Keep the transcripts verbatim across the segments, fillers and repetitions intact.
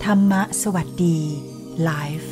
ธรรมะสวัสดีไลฟ์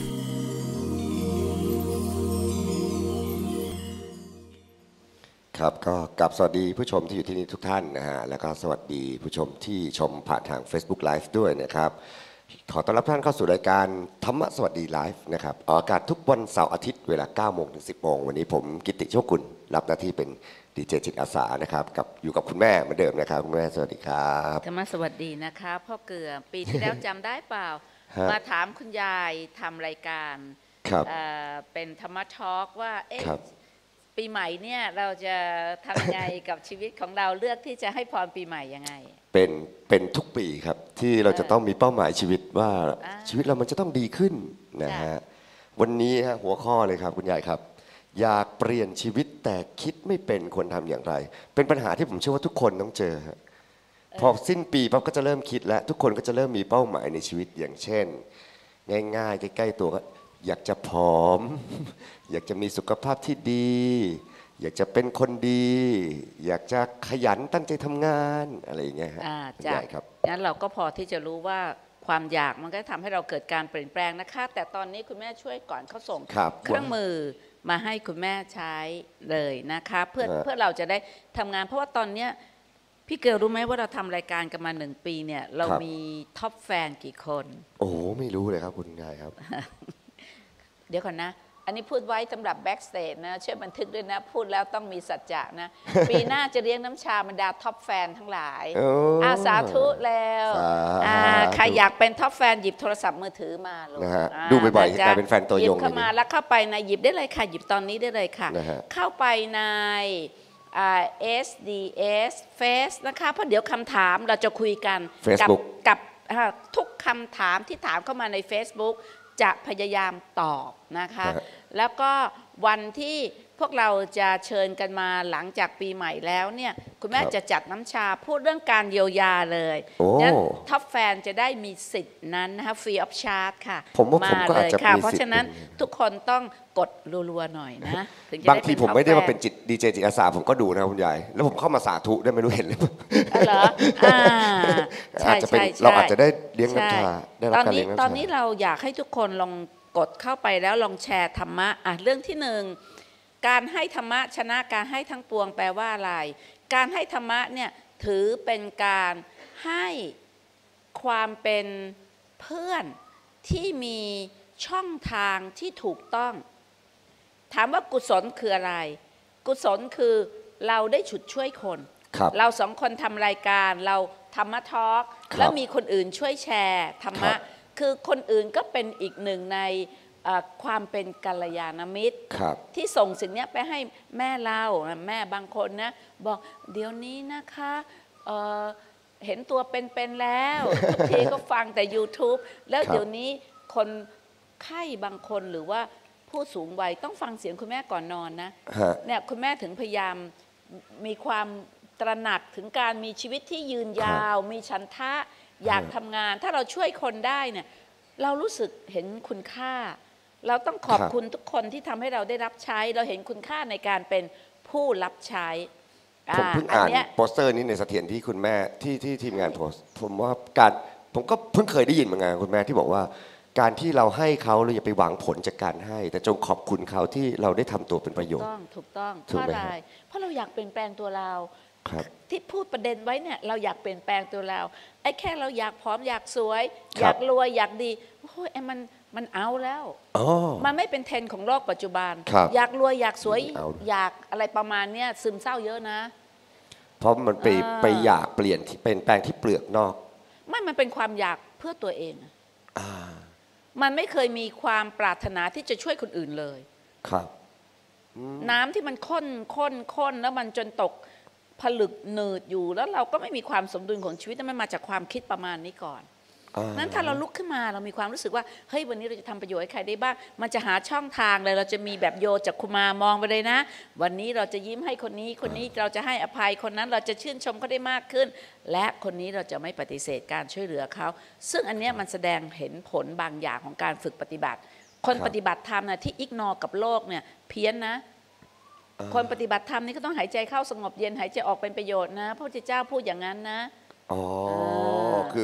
ครับก็กลับสวัสดีผู้ชมที่อยู่ที่นี่ทุกท่านนะฮะแล้วก็สวัสดีผู้ชมที่ชมผ่านทาง Facebook Live ด้วยนะครับขอต้อนรับท่านเข้าสู่รายการธรรมะสวัสดีไลฟ์นะครับออกอากาศทุกวันเสาร์อาทิตย์เวลา เก้าโมง ถึง สิบโมงวันนี้ผมกิตติโชคกุลรับหน้าที่เป็นดีเจจิตอาสานะครับกับอยู่กับคุณแม่เหมือนเดิมนะครับคุณแม่สวัสดีครับธรรมะสวัสดีนะคะพ่อเกลือปีที่แล้วจำได้เปล่า มาถามคุณยายทำรายการเอ่อเป็นธรรมะทอล์กว่าเอ๊ะปีใหม่เนี่ยเราจะทำยังไงกับชีวิตของเราเลือกที่จะให้พรปีใหม่ยังไงเป็นเป็นทุกปีครับที่เราจะต้องมีเป้าหมายชีวิตว่าชีวิตเรามันจะต้องดีขึ้นนะฮะวันนี้ฮะหัวข้อเลยครับคุณยายครับอยากเปลี่ยนชีวิตแต่คิดไม่เป็นควรทำอย่างไรเป็นปัญหาที่ผมเชื่อว่าทุกคนต้องเจอครับพอสิ้นปีปั๊บก็จะเริ่มคิดแล้วทุกคนก็จะเริ่มมีเป้าหมายในชีวิตอย่างเช่นง่ายๆใกล้ๆตัวก็อยากจะผอมอยากจะมีสุขภาพที่ดีอยากจะเป็นคนดีอยากจะขยันตั้งใจทำงานอะไรอย่างเงี้ยครับใช่ครับงั้นเราก็พอที่จะรู้ว่าความอยากมันก็ทำให้เราเกิดการเปลี่ยนแปลงนะคะแต่ตอนนี้คุณแม่ช่วยก่อนเขาส่งเครื่องมือมาให้คุณแม่ใช้เลยนะคะเพื่อเพื่อเราจะได้ทำงานเพราะว่าตอนเนี้ยพี่เกลรู้ไหมว่าเราทำรายการกันมาหนึ่งปีเนี่ยเรามีท็อปแฟนกี่คนโอ้ไม่รู้เลยครับคุณนายครับเดี๋ยวก่อนนะอันนี้พูดไว้สำหรับแบ็กสเตจนะช่วยบันทึกด้วยนะพูดแล้วต้องมีสัจจะนะปีหน้าจะเลี้ยงน้ำชาบรรดาท็อปแฟนทั้งหลายอาสาธุแล้วใครอยากเป็นท็อปแฟนหยิบโทรศัพท์มือถือมาเลยดูบ่อยๆกลายเป็นแฟนตัวยงหยิบเข้ามาแล้วเข้าไปในหยิบได้เลยค่ะหยิบตอนนี้ได้เลยค่ะเข้าไปใน เอส ดี เอส Face นะคะเพราะเดี๋ยวคำถามเราจะคุยกันกับกับทุกคำถามที่ถามเข้ามาใน Facebook จะพยายามตอบนะคะแล้วก็วันที่พวกเราจะเชิญกันมาหลังจากปีใหม่แล้วเนี่ยคุณแม่จะจัดน้ำชาพูดเรื่องการเยียวยาเลยงั้นท็อปแฟนจะได้มีสิทธินั้นนะคะฟรีออฟชาร์จค่ะมาเลยค่ะเพราะฉะนั้นทุกคนต้องกดรัวๆหน่อยนะบางทีผมไม่ได้มาเป็นจิตดีเจจิตอาสาผมก็ดูนะคุณยายแล้วผมเข้ามาสาธุได้ไม่รู้เห็นหรือเปล่าเหรออาจจะเป็นเราอาจจะได้เลี้ยงน้ำชาได้รับการเลี้ยงน้ำชาตอนนี้เราอยากให้ทุกคนลองกดเข้าไปแล้วลองแชร์ธรรมะอ่ะเรื่องที่หนึ่งการให้ธรรมะชนะการให้ทั้งปวงแปลว่าอะไรการให้ธรรมะเนี่ยถือเป็นการให้ความเป็นเพื่อนที่มีช่องทางที่ถูกต้องถามว่ากุศลคืออะไรกุศลคือเราได้ฉุดช่วยคนเราสองคนทำรายการเราธรรมะทอล์กแล้วมีคนอื่นช่วยแชร์ธรรมะคือคนอื่นก็เป็นอีกหนึ่งในความเป็นกัลยาณมิตรที่ส่งสิ่งนี้ไปให้แม่เราแม่บางคนนะบอกเดี๋ยวนี้นะคะเ, เห็นตัวเป็นๆแล้วทุกทีก็ฟังแต่ YouTube แล้วเดี๋ยวนี้คนไข้บางคนหรือว่าผู้สูงวัยต้องฟังเสียงคุณแม่ก่อนนอนนะเนี่ยคุณแม่ถึงพยายามมีความตระหนักถึงการมีชีวิตที่ยืนยาวมีฉันทะอยากทำงานถ้าเราช่วยคนได้เนี่ยเรารู้สึกเห็นคุณค่าเราต้องขอบคุณทุกคนที่ทำให้เราได้รับใช้เราเห็นคุณค่าในการเป็นผู้รับใช้ผมเพิ่งอ่านโปสเตอร์นี้ในเสถียรที่คุณแม่ที่ที่ทีมงานโพสผมว่าการผมก็เพิ่งเคยได้ยินเหมือนกันคุณแม่ที่บอกว่าการที่เราให้เขาเราอย่าไปหวังผลจากการให้แต่จงขอบคุณเขาที่เราได้ทำตัวเป็นประโยชน์ถูกต้องถูกต้องเพราะอะไรเพราะเราอยากเปลี่ยนแปลงตัวเราที่พูดประเด็นไว้เนี่ยเราอยากเปลี่ยนแปลงตัวเราไอ้แค่เราอยากพร้อมอยากสวยอยากรวยอยากดีโอ้ยไอ้มันมันเอาแล้วมันไม่เป็นเทรนด์ของโลกปัจจุบันอยากรวยอยากสวยอยากอะไรประมาณเนี้ยซึมเศร้าเยอะนะเพราะมันไปไปอยากเปลี่ยนที่เป็นแปลงที่เปลือกนอกไม่มันเป็นความอยากเพื่อตัวเองมันไม่เคยมีความปรารถนาที่จะช่วยคนอื่นเลยครับน้ำที่มันข้นข้นข้นแล้วมันจนตกผลึกหนืดอยู่แล้วเราก็ไม่มีความสมดุลของชีวิตมันมาจากความคิดประมาณนี้ก่อนนั้นถ้าเราลุกขึ้นมาเรามีความรู้สึกว่าเฮ้ยวันนี้เราจะทำประโยชน์ให้ใครได้บ้างมันจะหาช่องทางเลยเราจะมีแบบโยจากคุมามองไปเลยนะวันนี้เราจะยิ้มให้คนนี้คนนี้เราจะให้อภัยคนนั้นเราจะชื่นชมเขาได้มากขึ้นและคนนี้เราจะไม่ปฏิเสธการช่วยเหลือเขาซึ่งอันนี้มันแสดงเห็นผลบางอย่างของการฝึกปฏิบัติคนปฏิบัติธรรมนะที่อิกนอกับโลกเนี่ยเพี้ยนนะคนปฏิบัติธรรมนี่ก็ต้องหายใจเข้าสงบเย็นหายใจออกเป็นประโยชน์นะพระพุทธเจ้าพูดอย่างนั้นนะอ๋อคือค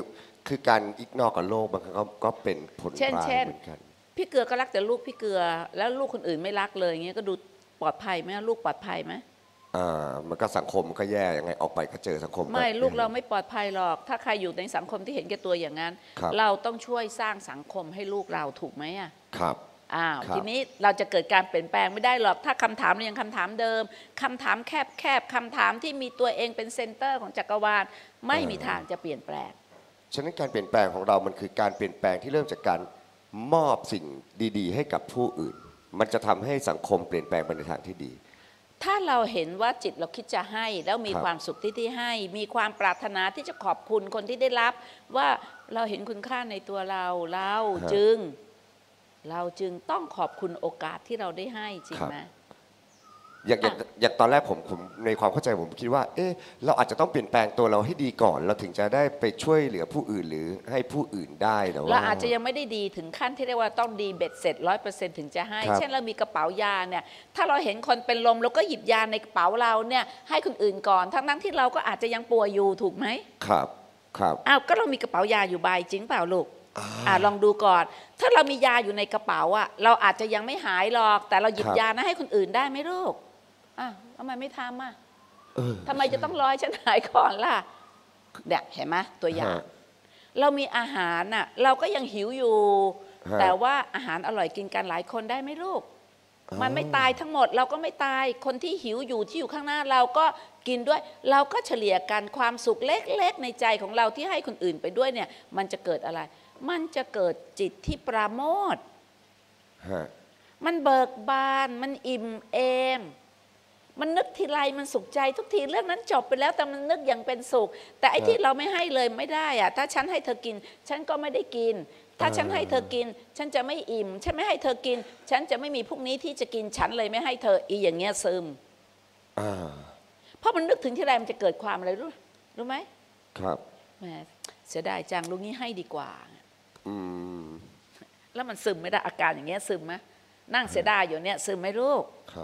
คือการอิกนอกับโลกบางครั้งก็ก็เป็นผลเช่นร้ายเช่นเหมือนกันพี่เกลือก็รักแต่ลูกพี่เกลือแล้วลูกคนอื่นไม่รักเลยอย่างเงี้ยก็ดูปลอดภัยไหมลูกปลอดภัยไหมอ่ามันก็สังคมมันก็แย่ยังไงออกไปก็เจอสังคมไม่ก็ลูกเราไม่ปลอดภัยหรอกถ้าใครอยู่ในสังคมที่เห็นแก่ตัวอย่างนั้นครับเราต้องช่วยสร้างสังคมให้ลูกเราถูกไหมอ่ะครับอ้าวครับทีนี้เราจะเกิดการเปลี่ยนแปลงไม่ได้หรอกถ้าคำถามยังคำถามเดิมคำถามแคบแคบคำถามที่มีตัวเองเป็นเซนเตอร์ของจักรวาลไม่มีทางจะเปลี่ยนแปลงฉะนั้นการเปลี่ยนแปลงของเรามันคือการเปลี่ยนแปลงที่เริ่มจากการมอบสิ่งดีๆ ให้กับผู้อื่น มันจะทำให้สังคมเปลี่ยนแปลงไปในทางที่ดีถ้าเราเห็นว่าจิตเราคิดจะให้แล้วมีครับความสุขที่ที่ให้ มีความปรารถนาที่จะขอบคุณคนที่ได้รับ ว่าเราเห็นคุณค่าในตัวเราเราจึง เราจึงต้องขอบคุณโอกาสที่เราได้ให้จริงไหมอย่างอย่างอย่างตอนแรกผมผมในความเข้าใจผมคิดว่า เอ๊ะเราอาจจะต้องเปลี่ยนแปลงตัวเราให้ดีก่อน เราถึงจะได้ไปช่วยเหลือผู้อื่นหรือให้ผู้อื่นได้แต่ว่าเราอาจจะยังไม่ได้ดีถึงขั้นที่เรียกว่าต้องดีเบ็ดเสร็จร้อยเปอร์เซ็นต์ถึงจะให้ครับเช่นเรามีกระเป๋ายาเนี่ยถ้าเราเห็นคนเป็นลมเราก็หยิบยาในกระเป๋าเราเนี่ยให้คนอื่นก่อนทั้งนั้นที่เราก็อาจจะยังป่วยอยู่ถูกไหมครับครับอ้าวก็เรามีกระเป๋ายาอยู่ใบจริงเปล่าลูกอ่าลองดูก่อน ถ้าเรามียาอยู่ในกระเป๋าอ่ะเราอาจจะยังไม่หายหรอก แต่เราหยิบยานะให้คนอื่นได้ไหมลูกอ่ะทำไมไม่ทำอ่ะเออทำไมจะต้องรอให้ฉันหายก่อนล่ะเนี่ยเห็นไหมตัวอย่างฮะเรามีอาหารน่ะเราก็ยังหิวอยู่ฮะแต่ว่าอาหารอร่อยกินกันหลายคนได้ไหมลูก มันไม่ตายทั้งหมดเราก็ไม่ตายคนที่หิวอยู่ที่อยู่ข้างหน้าเราก็กินด้วย เราก็เฉลี่ยกันความสุขเล็กๆในใจของเราที่ให้คนอื่นไปด้วยเนี่ยมันจะเกิดอะไร มันจะเกิดจิตที่ปราโมทย์ฮะมันเบิกบานมันอิ่มเอมมันนึกทีไรมันสุขใจทุกทีเรื่องนั้นจบไปแล้วแต่มันนึกอย่างเป็นสุข แต่ไอ้ที่เราไม่ให้เลยไม่ได้อะถ้าฉันให้เธอกิน ฉันก็ไม่ได้กิน ถ้าฉันให้เธอกิน ฉันจะไม่อิ่ม ฉันไม่ให้เธอกิน ฉันจะไม่มีพรุ่งนี้ที่จะกินฉันเลยไม่ให้เธออีอย่างเงี้ยซึมอ่าเพราะมันนึกถึงที่ไรมันจะเกิดความอะไรรู้รู้ไหมครับแหมเสียดายจังลูกนี้ให้ดีกว่าอืมแล้วมันซึมไม่ได้อาการอย่างเงี้ยซึมไหมนั่งเสียดายอยู่เนี่ยซึมไหมลูกครับ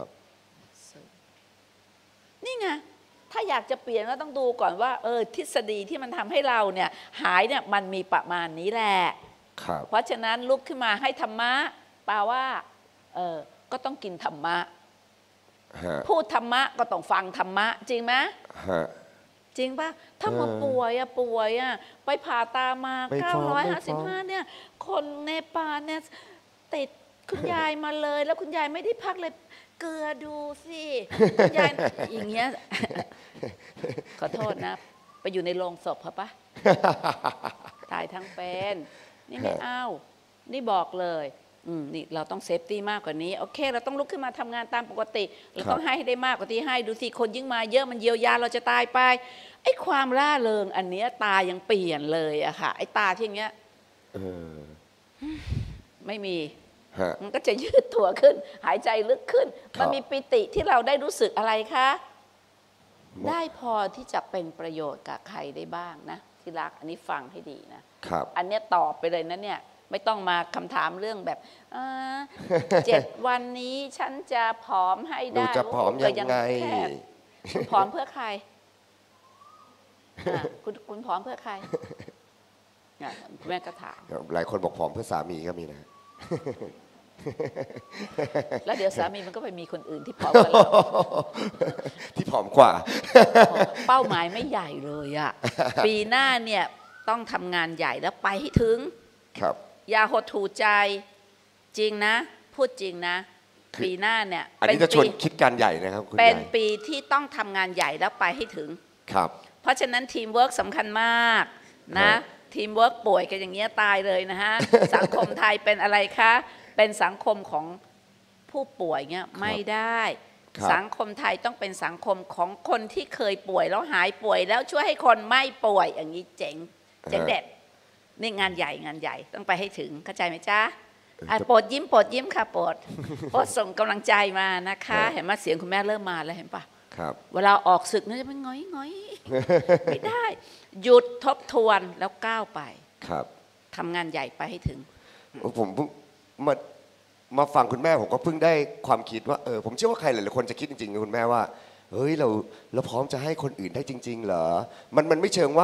นี่ไงถ้าอยากจะเปลี่ยนก็ต้องดูก่อนว่าเออทฤษฎีที่มันทำให้เราเนี่ยหายเนี่ยมันมีประมาณนี้แหละครับเพราะฉะนั้นลุกขึ้นมาให้ธรรมะแปลว่าเออก็ต้องกินธรรมะฮะพูดธรรมะก็ต้องฟังธรรมะจริงไหมฮะจริงป่ะถ้ามาเออป่วยอะป่วยอะไปผ่าตามาไม่ฟ้องไม่ฟ้องเก้าร้อยห้าสิบห้าเนี่ยคนเนปาลเนี่ยติดคุณยายมาเลย แล้วคุณยายไม่ได้พักเลยเกลือดูสิคุณยายอย่างเงี้ย ขอโทษนะ ไปอยู่ในโรงศพเขาปะ ตายทั้งเป็นนี่ไม่เอานี่บอกเลยอืมนี่เราต้องเซฟตี้มากกว่านี้โอเค เราต้องลุกขึ้นมาทำงานตามปกติ เราต้องให้ให้ได้มากกว่าที่ให้ดูสิคนยิ่งมาเยอะมันเยียวยาเราจะตายไปไอ้ความร่าเริงอันเนี้ยตายังเปลี่ยนเลยอะค่ะไอ้ตาที่อย่างเงี้ยเออไม่มีฮะมันก็จะยืดตัวขึ้น หายใจลึกขึ้นครับมันมีปิติที่เราได้รู้สึกอะไรคะมได้พอที่จะเป็นประโยชน์กับใครได้บ้างนะที่รักอันนี้ฟังให้ดีนะครับ อันเนี้ยตอบไปเลยนะเนี่ยไม่ต้องมาคำถามเรื่องแบบอ่า เจ็ดวันนี้ฉันจะผอมให้หนูได้จะผอมยังไงแคบคุณผอมเพื่อใครอ่ะคุณคุณผอมเพื่อใครอ่ะแม่ก็ถามหลายคนบอกผอมเพื่อสามีก็มีนะแล้วเดี๋ยวสามีมันก็ไปมีคนอื่นที่ผอมกว่าเราที่ผอมกว่าเป้าหมายไม่ใหญ่เลยอะปีหน้าเนี่ยต้องทำงานใหญ่แล้วไปให้ถึงครับอย่าหดหู่ใจจริงนะ พูดจริงนะคือปีหน้าเนี่ยอันนี้จะชวนคิดการใหญ่นะครับคุณเป็นยายปีที่ต้องทำงานใหญ่แล้วไปให้ถึงครับเพราะฉะนั้นทีมเวิร์กสำคัญมากครันะบทีมเวิร์กป่วยกันอย่างเงี้ยตายเลยนะ ฮะ สังคมไทยเป็นอะไรคะ เป็นสังคมของผู้ป่วยเงี้ยไม่ได้ครับสังคมไทยต้องเป็นสังคมของคนที่เคยป่วยแล้วหายป่วย แล้วช่วยให้คนไม่ป่วยอย่างนี้เจ๋งเจ๋งเด็ดนี่งานใหญ่งานใหญ่ต้องไปให้ถึงเข้าใจไหมจ๊ะอ่ะโปรดยิ้มโปรดยิ้มค่ะโปรดโปรดส่งกำลังใจมานะคะ เห็นไหมเสียงคุณแม่เริ่มมาแล้วเห็นปะครับเวลาออกศึกนี่จะเป็นง้อยง้อย ไม่ได้ หยุดทบทวนแล้วก้าวไปครับทำงานใหญ่ไปให้ถึงผมเพิ่งมามาฟังคุณแม่ผมก็เพิ่งได้ความคิดว่าเออผมเชื่อว่าใครหลายๆคนจะคิดจริงๆนะคุณแม่ว่าเฮ้ยเราเราพร้อมจะให้คนอื่นได้จริง ๆ เหรอมันมันไม่เชิงว่า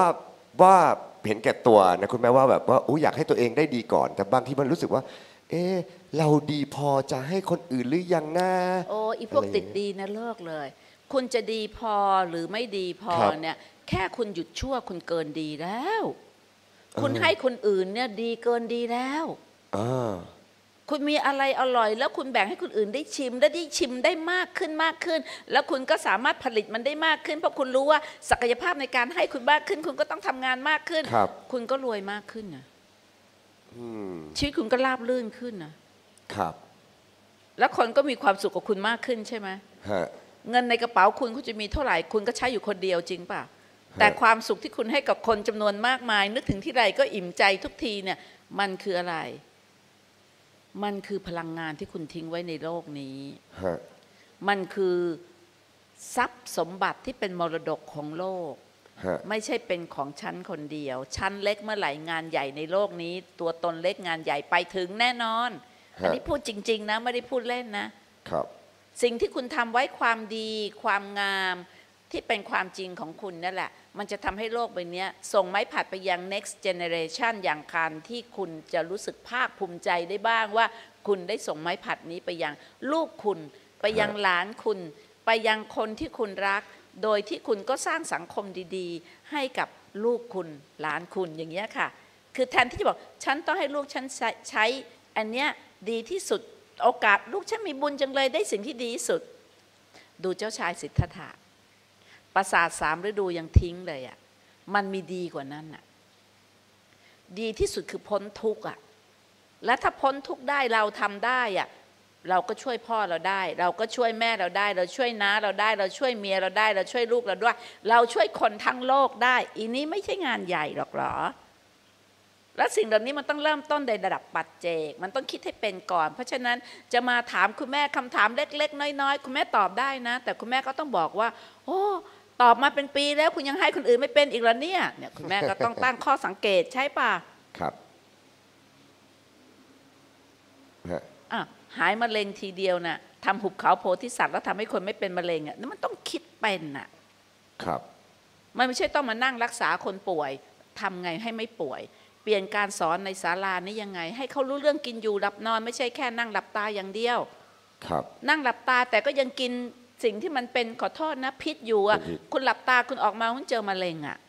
ว่าเห็นแก่ตัวนะคุณแม่ว่าแบบว่าอยากให้ตัวเองได้ดีก่อนแต่บางทีมันรู้สึกว่าเออเราดีพอจะให้คนอื่นหรือยังนะโอ้อีพวกติดดีนะเลิกเลยคุณจะดีพอหรือไม่ดีพอเนี่ยแค่คุณหยุดชั่วคุณเกินดีแล้วคุณให้คนอื่นเนี่ยดีเกินดีแล้วคุณมีอะไรอร่อยแล้วคุณแบ่งให้คนอื่นได้ชิมและได้ชิมได้มากขึ้นมากขึ้นแล้วคุณก็สามารถผลิตมันได้มากขึ้นเพราะคุณรู้ว่าศักยภาพในการให้คุณมากขึ้นคุณก็ต้องทำงานมากขึ้นคุณก็รวยมากขึ้นนะชีวิตคุณก็ราบรื่นขึ้นนะครับแล้วคนก็มีความสุขกับคุณมากขึ้นใช่ไหมเงินในกระเป๋าคุณคุณจะมีเท่าไหร่คุณก็ใช้อยู่คนเดียวจริงป่ะแต่ความสุขที่คุณให้กับคนจำนวนมากมายนึกถึงที่ไรก็อิ่มใจทุกทีเนี่ยมันคืออะไรมันคือพลังงานที่คุณทิ้งไว้ในโลกนี้มันคือทรัพย์สมบัติที่เป็นมรดกของโลกไม่ใช่เป็นของฉันคนเดียวฉันเล็กเมื่อไหร่งานใหญ่ในโลกนี้ตัวตนเล็กงานใหญ่ไปถึงแน่นอนอันนี้พูดจริงๆนะไม่ได้พูดเล่นนะครับสิ่งที่คุณทำไว้ความดีความงามที่เป็นความจริงของคุณนั่นแหละมันจะทำให้โลกใบนี้ส่งไม้ผัดไปยัง next generation อย่างการที่คุณจะรู้สึกภาคภูมิใจได้บ้างว่าคุณได้ส่งไม้ผัดนี้ไปยังลูกคุณไปยังหลานคุณไปยังคนที่คุณรักโดยที่คุณก็สร้างสังคมดีๆให้กับลูกคุณหลานคุณอย่างเงี้ยค่ะคือแทนที่จะบอกฉันต้องให้ลูกฉันใช้อันเนี้ยดีที่สุดโอกาสลูกฉันมีบุญจังเลยได้สิ่งที่ดีที่สุดดูเจ้าชายสิทธัตถะปราสาทสามฤดูยังทิ้งเลยอ่ะมันมีดีกว่านั้นอ่ะดีที่สุดคือพ้นทุกข์อ่ะและถ้าพ้นทุกข์ได้เราทำได้อ่ะเราก็ช่วยพ่อเราได้เราก็ช่วยแม่เราได้เราช่วยน้าเราได้เราช่วยเมียเราได้เราช่วยลูกเราด้วยเราช่วยคนทั้งโลกได้อีนี้ไม่ใช่งานใหญ่หรอกหรอและสิ่งเหล่านี้มันต้องเริ่มต้นในระดับปัจเจกมันต้องคิดให้เป็นก่อนเพราะฉะนั้นจะมาถามคุณแม่คำถามเล็กๆน้อยๆคุณแม่ตอบได้นะแต่คุณแม่ก็ต้องบอกว่าโอ้ตอบมาเป็นปีแล้วคุณยังให้คนอื่นไม่เป็นอีกแล้วเนี่ยเนี่ยคุณแม่ก็ต้องตั้งข้อสังเกตใช่ป่ะครับอ่ะหายมะเร็งทีเดียวน่ะทำหุบเขาโพธิสัตว์แล้วทำให้คนไม่เป็นมะเร็งอ่ะนั่นมันต้องคิดเป็นน่ะครับมันไม่ใช่ต้องมานั่งรักษาคนป่วยทำไงให้ไม่ป่วยเปลี่ยนการสอนในศาลานี่ยังไงให้เขารู้เรื่องกินอยู่หลับนอนไม่ใช่แค่นั่งหลับตาอย่างเดียวครับนั่งหลับตาแต่ก็ยังกินสิ่งที่มันเป็นขอโทษนะพิษอยู่อ่ะคุณหลับตาคุณออกมาคุณเจอมะเร็งอ่ะ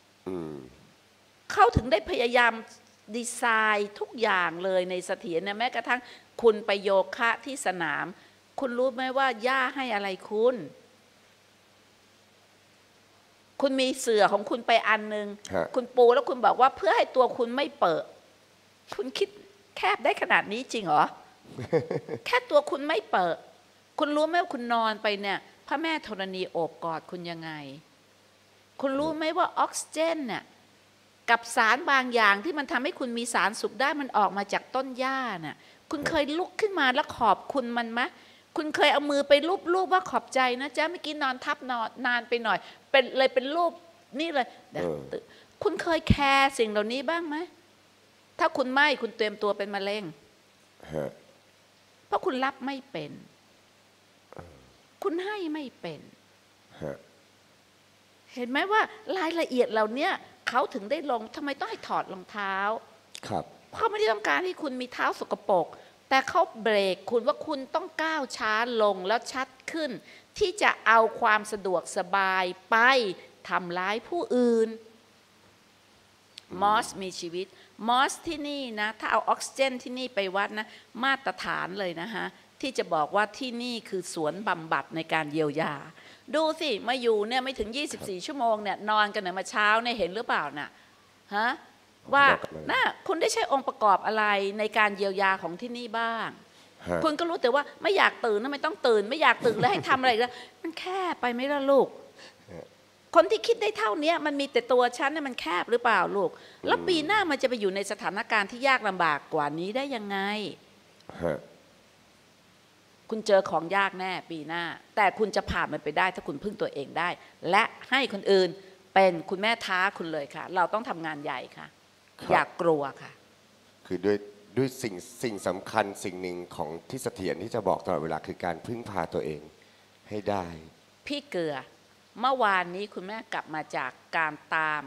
เขาถึงได้พยายามดีไซน์ทุกอย่างเลยในเสถียรนะแม้กระทั่งคุณไปโยคะที่สนามคุณรู้ไหมว่าย่าให้อะไรคุณคุณมีเสื่อของคุณไปอันนึงคุณปูแล้วคุณบอกว่าเพื่อให้ตัวคุณไม่เปิดคุณคิดแคบได้ขนาดนี้จริงเหรอ แค่ตัวคุณไม่เปิดคุณรู้ไหมว่าคุณนอนไปเนี่ยพระแม่ธรณีโอบกอดคุณยังไงคุณรู้ไหมว่าออกซิเจนเนี่ยกับสารบางอย่างที่มันทำให้คุณมีสารสุขได้มันออกมาจากต้นหญ้าน่ะคุณเคยลุกขึ้นมาแล้วขอบคุณมันไหมคุณเคยเอามือไปลูบๆว่าขอบใจนะจ๊ะเมื่อกี้นอนทับนอนนานไปหน่อยเป็นเลยเป็นรูปนี่เลยคุณเคยแคร์สิ่งเหล่านี้บ้างไหมถ้าคุณไม่คุณเตรียมตัวเป็นมะเร็งเพราะคุณรับไม่เป็นคุณให้ไม่เป็นเห็นไหมว่ารายละเอียดเหล่านี้เขาถึงได้ลงทำไมต้องให้ถอดรองเท้าครับเพราะไม่ได้ต้องการให้คุณมีเท้าสกปรกแต่เขาเบรกคุณว่าคุณต้องก้าวช้าลงแล้วชัดขึ้นที่จะเอาความสะดวกสบายไปทำร้ายผู้อื่นมอสมีชีวิตมอสที่นี่นะถ้าเอาออกซิเจนที่นี่ไปวัดนะมาตรฐานเลยนะฮะที่จะบอกว่าที่นี่คือสวนบำบัดในการเยียวยาดูสิมาอยู่เนี่ยไม่ถึงยี่สิบสี่ชั่วโมงเนี่ยนอนกันเนี่ยมาเช้าเนี่ยเห็นหรือเปล่าน่ะฮะว่าน่ะคุณได้ใช้องค์ประกอบอะไรในการเยียวยาของที่นี่บ้างคุณก็รู้แต่ว่าไม่อยากตื่นนะไม่ต้องตื่นไม่อยากตื่นแล้วให้ทำอะไรแล้วมันแคบไปไหมล่ะลูกคนที่คิดได้เท่านี้มันมีแต่ตัวฉันเนี่ยมันแคบหรือเปล่าลูกแล้วปีหน้ามันจะไปอยู่ในสถานการณ์ที่ยากลำบากกว่านี้ได้ยังไงคุณเจอของยากแน่ปีหน้าแต่คุณจะผ่านมันไปได้ถ้าคุณพึ่งตัวเองได้และให้คนอื่นเป็นคุณแม่ท้าคุณเลยค่ะเราต้องทำงานใหญ่ค่ะอย่ากกลัวค่ะคือด้วยด้วยสิ่งสิ่งสำคัญสิ่งหนึ่งของที่เสถียรที่จะบอกตลอดเวลาคือการพึ่งพาตัวเองให้ได้พี่เกลือเมื่อวานนี้คุณแม่กลับมาจากการตาม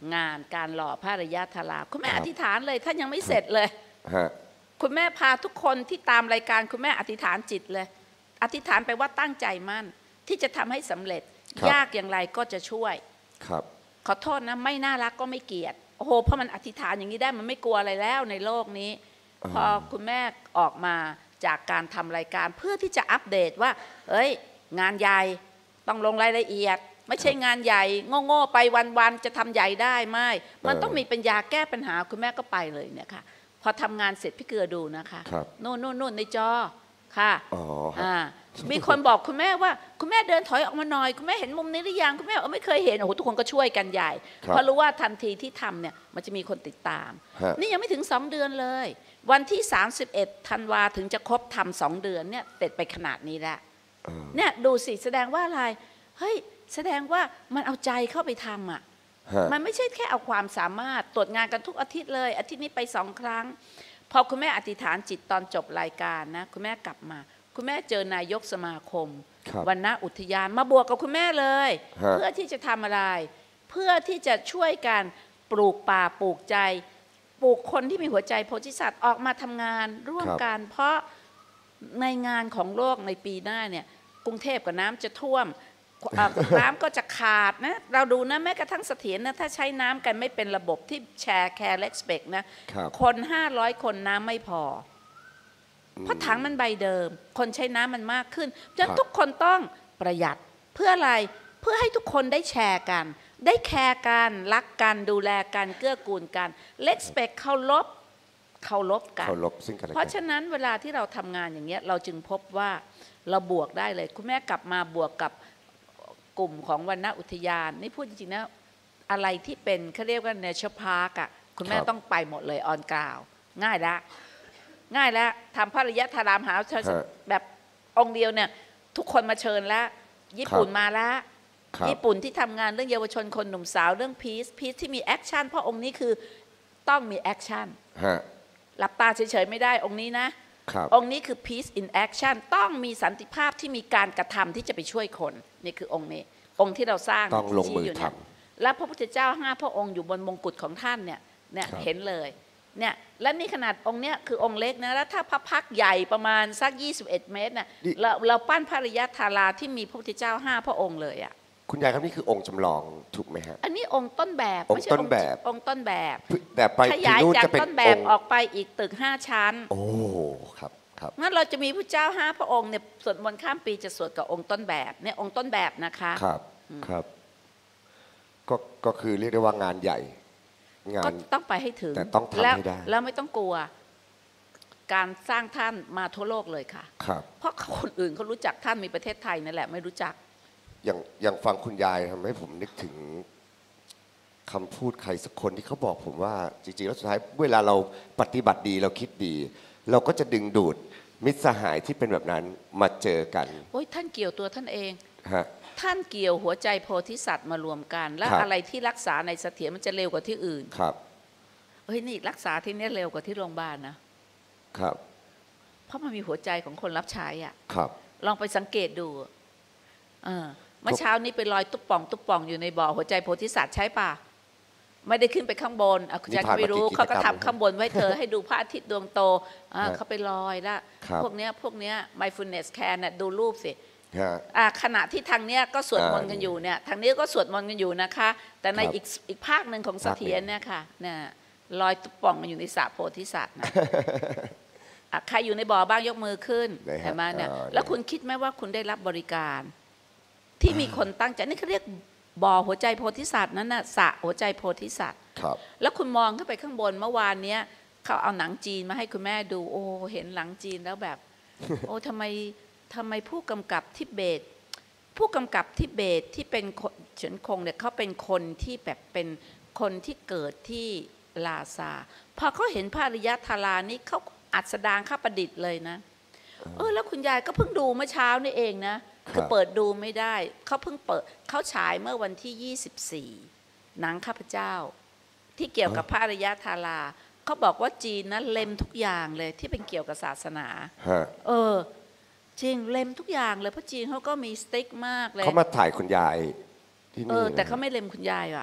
งานการหล่อพระอริยธาราคุณแม่ครัอบ ธิษฐานเลยท่านยังไม่ครับเสร็จเลยฮะคุณแม่พาทุกคนที่ตามรายการคุณแม่อธิษฐานจิตเลย อธิษฐานไปว่าตั้งใจมั่นที่จะทำให้สำเร็จครับยากอย่างไรก็จะช่วยครับขอโทษนะไม่น่ารักก็ไม่เกลียดโอ้โหเพราะมันอธิษฐานอย่างนี้ได้มันไม่กลัวอะไรแล้วในโลกนี้อ่าพอคุณแม่ออกมาจากการทำรายการเพื่อที่จะอัปเดตว่าเอ้ยงานใหญ่ต้องลงรายละเอียด ไม่ใช่งานใหญ่โง่ๆไปวันๆจะทำใหญ่ได้ไม่มันต้องมีปัญญาแก้ปัญหาคุณแม่ก็ไปเลยเนี่ยค่ะพอทำงานเสร็จพี่เกลือดูนะคะครับโน่นโน่นโน่นในจอค่ะอ๋อฮะอ่ามีคนบอกคุณแม่ว่าคุณแม่เดินถอยออกมาหน่อยคุณแม่เห็นมุมนี้หรือยังคุณแม่เออไม่เคยเห็นโอ้โหทุกคนก็ช่วยกันใหญ่ครับเพราะรู้ว่าทันทีที่ทำเนี่ยมันจะมีคนติดตามฮะนี่ยังไม่ถึงสองเดือนเลย วันที่สามสิบเอ็ดธันวาถึงจะครบทำสองเดือนเนี่ยเสร็จไปขนาดนี้แล้วเออเนี่ยดูสิแสดงว่าอะไรเฮ้ยแสดงว่ามันเอาใจเข้าไปทำอ่ะฮะมันไม่ใช่แค่เอาความสามารถตรวจงานกันทุกอาทิตย์เลย อาทิตย์นี้ไปสองครั้ง พอคุณแม่อธิษฐานจิตตอนจบรายการนะคุณแม่กลับมา คุณแม่เจอนายกสมาคมครับวันณอุทยานมาบวกกับคุณแม่เลยฮะเพื่อที่จะทำอะไร เพื่อที่จะช่วยกันปลูกป่าปลูกใจปลูกคนที่มีหัวใจโพธิสัตว์ออกมาทำงานร่วมกัน เพราะในงานของโลกในปีหน้าเนี่ยกรุงเทพกับน้ำจะท่วมเอ่อ น้ำก็จะขาดนะเราดูนะแม้กระทั่งเสถียรนะถ้าใช้น้ำกันไม่เป็นระบบที่แชร์แคร์เลสเปกนะครับ คนห้าร้อยคนน้ำไม่พออเพราะถังมันใบเดิม คนใช้น้ำมันมากขึ้นฉะนั้นครับทุกคนต้องประหยัดเพื่ออะไรเพื่อให้ทุกคนได้แชร์กัน ได้แคร์กันรักกันดูแลกันเกื้อกูลกันเลสเปกเคารพเคารพกันเคารพซึ่งกันและเพกัราะฉะนั้นเวลาที่เราทำงานอย่างเงี้ยเราจึงพบว่าเราบวกได้เลย คุณแม่กลับมาบวกกับกลุ่มของวรรณอุทยานนี่พูดจริงๆนะอะไรที่เป็นเขาเรียกว่า Nature Park อ่ะคุณแม่ครับต้องไปหมดเลยออนกราวง่ายละง่ายแล้วทำพระอริยธารามหาแบบองค์เดียวเนี่ยทุกคนมาเชิญแล้วญี่ปุ่นมาแล้วครับญี่ปุ่นที่ทำงานเรื่องเยาวชนคนหนุ่มสาวเรื่องพีซพีซที่มีแอคชั่นเพราะองค์นี้คือต้องมีแอคชั่นฮะหลับตาเฉยๆไม่ได้องค์นี้นะครับ องค์นี้คือ peace in action ต้องมีสันติภาพที่มีการกระทำที่จะไปช่วยคนนี่คือองค์นี้ องค์ที่เราสร้างต้องลงมือที่ชี้ยู่ทเนี่ยและพระพุทธเจ้าห้าพระองค์อยู่บนมงกุฎของท่านเนี่ยเนี่ยครับเห็นเลยเนี่ยและนี่ขนาดองค์เนี้ยคือองค์เล็กนะแล้วถ้าพระพักตร์ใหญ่ประมาณสักยี่สิบเอ็ดเมตรน่ะเราเราปั้นพระอริยธาราที่มีพระพุทธเจ้าห้าพระองค์เลยอ่ะคุณยายครับนี่คือองค์จำลองถูกไหมฮะอันนี้องค์ต้นแบบองค์ไม่ใช่ต้นแบบองค์ต้นแบบแต่ไปขที่ยายนู่นจากจะเป็นต้นแบอบ งค์ออกไปอีกตึกห้าชั้นโอ้ครับครับงั้นเราจะมีพระเจ้าห้าพระองค์เนี่ยสวดมนต์ข้ามปีจะสวดกับองค์ต้นแบบเนี่ยองค์ต้นแบบนะคะครับครับก็ก็คือเรียกได้ว่างานใหญ่ งาก็นต้องไปให้ถึงแต่ต้องทำแล้วให้ได้แล้วไม่ต้องกลัว การสร้างท่านมาทั่วโลกเลยค่ะครับเพราะคนอื่นเขารู้จักท่านมีประเทศไทยนั่นแหละไม่รู้จักอย่างอย่างฟังคุณยายทำให้ผมนึกถึงคำพูดใครสักคนที่เขาบอกผมว่าจริงๆแล้วสุดท้ายเวลาเราปฏิบัติดีเราคิดดี เราก็จะดึงดูดมิตรสหายที่เป็นแบบนั้นมาเจอกันโอ้ยท่านเกี่ยวตัวท่านเองฮะท่านเกี่ยวหัวใจโพธิสัตว์มารวมกัน และครับอะไรที่รักษาในเสถียรมันจะเร็วกว่าที่อื่นครับเฮ้ยนี่รักษาที่นี่เร็วกว่าที่โรงพยาบาลนะครับ เพราะมันมีหัวใจของคนรับใช้อ่ะครับลองไปสังเกตดูเออเมื่อเช้านี้ไปลอยตุ๊บป่องตุ๊บป่องอยู่ในบ่อหัวใจโพธิสัตว์ใช่ป่ะไม่ได้ขึ้นไปข้างบนอ่ะคุณนี่จันผ่านไม่รู้มากี่เขาก็กิจกรรมทำข้างบนไว้เธอ ให้ดูพระอาทิตย์ดวงโตอ่ะฮะเขาไปลอยแล้วครับพวกเนี้ยพวกเนี้ย mindfulness care น่ะดูรูปสิฮะอ่ะขณะที่ทางเนี้ยก็สวดมนต์อ่ากันอยู่เนี่ยทางนี้ก็สวดมนต์กันอยู่นะคะ แต่ในครับอีกอีกภาคหนึ่งของเสภาคหนึ่งถียรเนี่ยค่ะเนี่ยลอยตุ๊บป่องกันอยู่ในสระโพธิสัตว์นะ อ่ะใครอยู่ในบ่อบ้างยกมือขึ้นไหนฮะเห็นไหมเนี่ยอ่าแล้วคุณคิดไหมว่าคุณได้รับบริการ ที่มีคนตั้งใจนี่เขาเรียกบ่อหัวใจโพธิสัตว์นั่นน่ะสระหัวใจโพธิสัตว์ครับแล้วคุณมองขึ้นไปข้างบนเมื่อวานเนี้ยเขาเอาหนังจีนมาให้คุณแม่ดู โอ้เห็นหนังจีนแล้วแบบ โอ้ทำไมทำไมผู้กำกับทิเบต ผู้กำกับทิเบตที่เป็นคนเฉินคงเนี่ยเขาเป็นคนที่แบบเป็นคนที่เกิดที่ลาซาพอเขาเห็นพระอริยธารานี่เขาอัดสดางข้าประดิษฐ์เลยนะ เออแล้วคุณยายก็เพิ่งดูเมื่อเช้านี่เองนะ คือเปิดดูไม่ได้เขาเพิ่งเปิดเขาฉายเมื่อวันที่ยี่สิบสี่หนังข้าพเจ้า ที่เกี่ยวกับพระอริยธาราเขาบอกว่าจีนนะเล็มทุกอย่างเลยที่เป็นเกี่ยวกับศาสนาฮะเออจริงเล็มทุกอย่างเลยเพราะจีนเขาก็มีสติ๊กมากเลยเขามาถ่ายคุณยายที่เอนี่อแต่นะเขาไม่เล็มคุณยายอ่ะ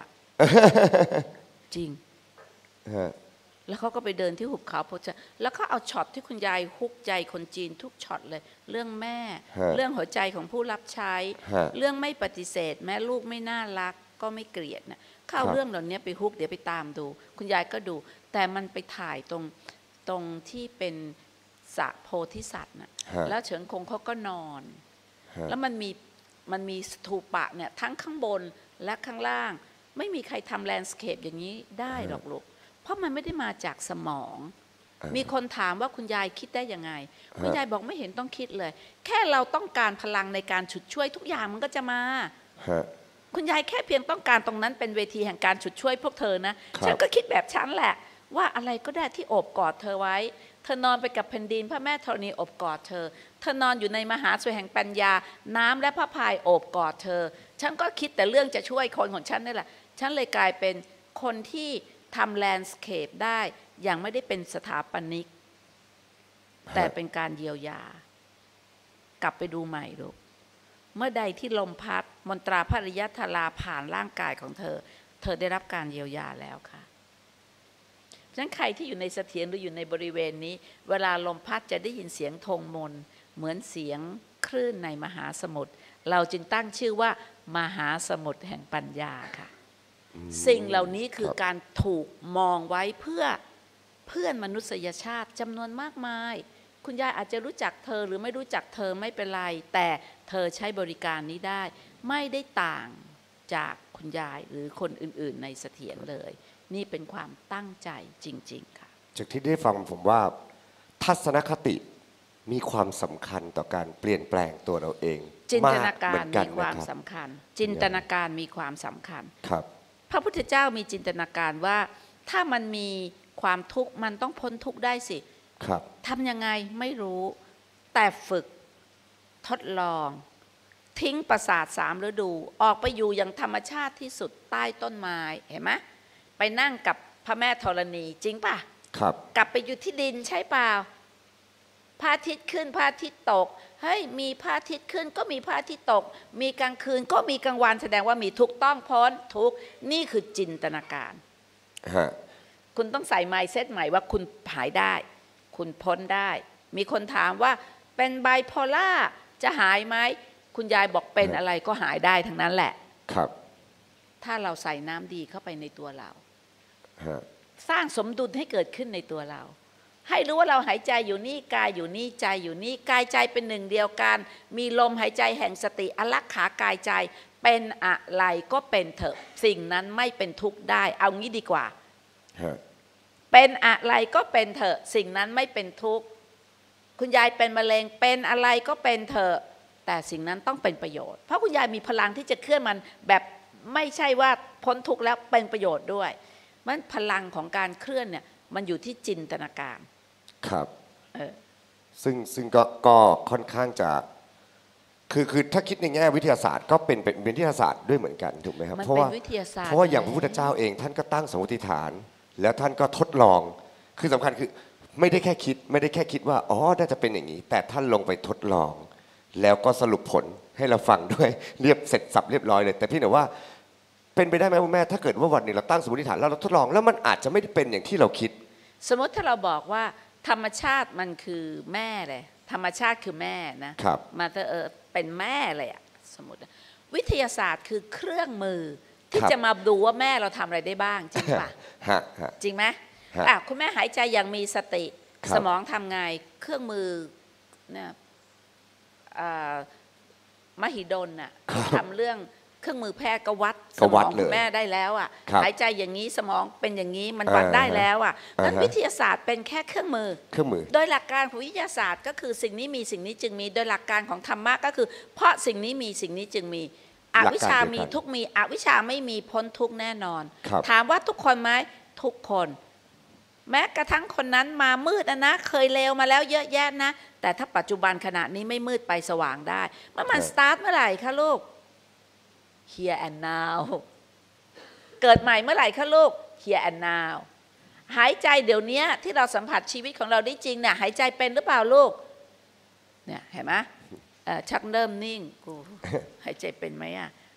จริงฮะแล้วเขาก็ไปเดินที่หุบเขาโพธิ์แล้วเขาเอาช็อตที่คุณยายฮุกใจคนจีนทุกช็อตเลย เรื่องแม่ เรื่องหัวใจของผู้รับใช้ เรื่องไม่ปฏิเสธ แม้ลูกไม่น่ารักก็ไม่เกลียดนะเข้าเรื่องเหล่านี้ไปฮุกเดี๋ยวไปตามดู คุณยายก็ดู แต่มันไปถ่ายตรงตรงที่เป็นสระโพธิสัตว์นะแล้วเฉิงคงเขาก็นอน แล้วมันมีมันมีสถูปะเนี่ยทั้งข้างบนและข้างล่าง ไม่มีใครทำแลนด์สเคปอย่างนี้ได้หรอกลูกเพราะมันไม่ได้มาจากสมอง มีคนถามว่าคุณยายคิดได้ยังไง คุณยายบอกไม่เห็นต้องคิดเลย แค่เราต้องการพลังในการฉุดช่วยทุกอย่างมันก็จะมา คุณยายแค่เพียงต้องการตรงนั้นเป็นเวทีแห่งการฉุดช่วยพวกเธอนะฉันก็คิดแบบฉันแหละว่าอะไรก็ได้ที่โอบกอดเธอไว้เธอนอนไปกับแผ่นดินพระแม่ธรณีโอบกอดเธอเธอนอนอยู่ในมหาสวยแห่งปัญญาน้ำและพระพายโอบกอดเธอฉันก็คิดแต่เรื่องจะช่วยคนของฉันนี่แหละฉันเลยกลายเป็นคนที่ทำแลนด์สเคปได้อย่างไม่ได้เป็นสถาปนิกแต่เป็นการเยียวยากลับไปดูใหม่ลูกเมื่อใดที่ลมพัดมนตราพระริยธาราผ่านร่างกายของเธอเธอได้รับการเยียวยาแล้วค่ะฉะนั้นใครที่อยู่ในเสถียรหรืออยู่ในบริเวณนี้เวลาลมพัดจะได้ยินเสียงธงมนเหมือนเสียงคลื่นในมหาสมุทรเราจึงตั้งชื่อว่ามหาสมุทรแห่งปัญญาค่ะสิ่งเหล่านี้คือการถูกมองไว้เพื่อเพื่อนมนุษยชาติจำนวนมากมายคุณยายอาจจะรู้จักเธอหรือไม่รู้จักเธอไม่เป็นไรแต่เธอใช้บริการนี้ได้ไม่ได้ต่างจากคุณยายหรือคนอื่นๆในเสถียรเลยนี่เป็นความตั้งใจจริงๆค่ะจากที่ได้ฟังผมว่าทัศนคติมีความสำคัญต่อการเปลี่ยนแปลงตัวเราเองจินตนาการมีความสำคัญจินตนาการมีความสำคัญครับพระพุทธเจ้ามีจินตนาการว่าถ้ามันมีความทุกข์มันต้องพ้นทุกข์ได้สิครับทำยังไงไม่รู้แต่ฝึกทดลองทิ้งประสาทสามฤดูออกไปอยู่อย่างธรรมชาติที่สุดใต้ต้นไม้เห็นไหมไปนั่งกับพระแม่ธรณีจริงป่ะครับกลับไปอยู่ที่ดินใช่เปล่าพระอาทิตย์ขึ้นพระอาทิตย์ตกเฮ้ยมีพระอาทิตย์ขึ้นก็มีพระอาทิตย์ตกมีกลางคืนก็มีกลางวันแสดงว่ามีทุกต้องพ้นทุกนี่คือจินตนาการคุณต้องใส่ไมซ์เซตใหม่ว่าคุณหายได้คุณพ้นได้มีคนถามว่าเป็นไบโพล่าจะหายไหมคุณยายบอกเป็นอะไรก็หายได้ทั้งนั้นแหละครับถ้าเราใส่น้ำดีเข้าไปในตัวเราสร้างสมดุลให้เกิดขึ้นในตัวเราให้รู้ว่าเราหายใจอยู่นี่กายอยู่นี่ใจอยู่นี่กายใจเป็นหนึ่งเดียวกันมีลมหายใจแห่งสติอลักขากายใจเป็นอะไรก็เป็นเถอะสิ่งนั้นไม่เป็นทุกข์ได้เอางี้ดีกว่าเป็นอะไรก็เป็นเถอะสิ่งนั้นไม่เป็นทุกข์คุณยายเป็นมะเร็งเป็นอะไรก็เป็นเถอะแต่สิ่งนั้นต้องเป็นประโยชน์เพราะคุณยายมีพลังที่จะเคลื่อนมันแบบไม่ใช่ว่าพ้นทุกข์แล้วเป็นประโยชน์ด้วยมันพลังของการเคลื่อนเนี่ยมันอยู่ที่จินตนาการครับเออซึ่งซึ่งก็ก็ค่อนข้างจะคือคือถ้าคิดในแง่วิทยาศาสตร์ก็เป็นเป็นวิทยาศาสตร์ด้วยเหมือนกันถูกไหมครับเพราะว่าเพราะว่าอย่างพระพุทธเจ้าเองท่านก็ตั้งสมมติฐานแล้วท่านก็ทดลองคือสำคัญคือไม่ได้แค่คิดไม่ได้แค่คิดว่าอ๋อน่าจะเป็นอย่างนี้แต่ท่านลงไปทดลองแล้วก็สรุปผลให้เราฟังด้วยเรียบเสร็จสับเรียบร้อยเลยแต่พี่หนูว่าเป็นไปได้ไหมคุณแม่ถ้าเกิดว่าวันนี้เราตั้งสมมติฐานแล้วเราทดลองแล้วมันอาจจะไม่ได้เป็นอย่างที่เราคิดสมมติถ้าเราบอกว่าธรรมชาติมันคือแม่เลยธรรมชาติคือแม่นะครับมาเออเป็นแม่เลยอะสมมติวิทยาศาสตร์คือเครื่องมือที่จะมาดูว่าแม่เราทำอะไรได้บ้างจริงป่ะจริงไหมอ่ะคุณแม่หายใจอย่างมีสติสมองทำไงเครื่องมือเนี่ยมหิดลน่ะทำเรื่องเครื่องมือแพทย์ก็วัดสมองคุณแม่ได้แล้วอ่ะหายใจอย่างนี้สมองเป็นอย่างนี้มันวัดได้แล้วอ่ะนั้นวิทยาศาสตร์เป็นแค่เครื่องมือเครื่องมือโดยหลักการของวิทยาศาสตร์ก็คือสิ่งนี้มีสิ่งนี้จึงมีโดยหลักการของธรรมะก็คือเพราะสิ่งนี้มีสิ่งนี้จึงมีอวิชชามีทุกมีอวิชชาไม่มีพ้นทุกแน่นอนถามว่าทุกคนไหมทุกคนแม้กระทั่งคนนั้นมามืดนะเคยเลวมาแล้วเยอะแยะนะแต่ถ้าปัจจุบันขณะนี้ไม่มืดไปสว่างได้เมื่อมันสตาร์ทเมื่อไหร่คะลูก here and now เกิดใหม่เมื่อไหร่คะลูก here and now หายใจเดี๋ยวนี้ที่เราสัมผัสชีวิตของเราได้จริงเนี่ยหายใจเป็นหรือเปล่าลูกเนี่ยเห็นไหมชักเริ่มนิ่งกูหายใจเป็นไหมอ่ะ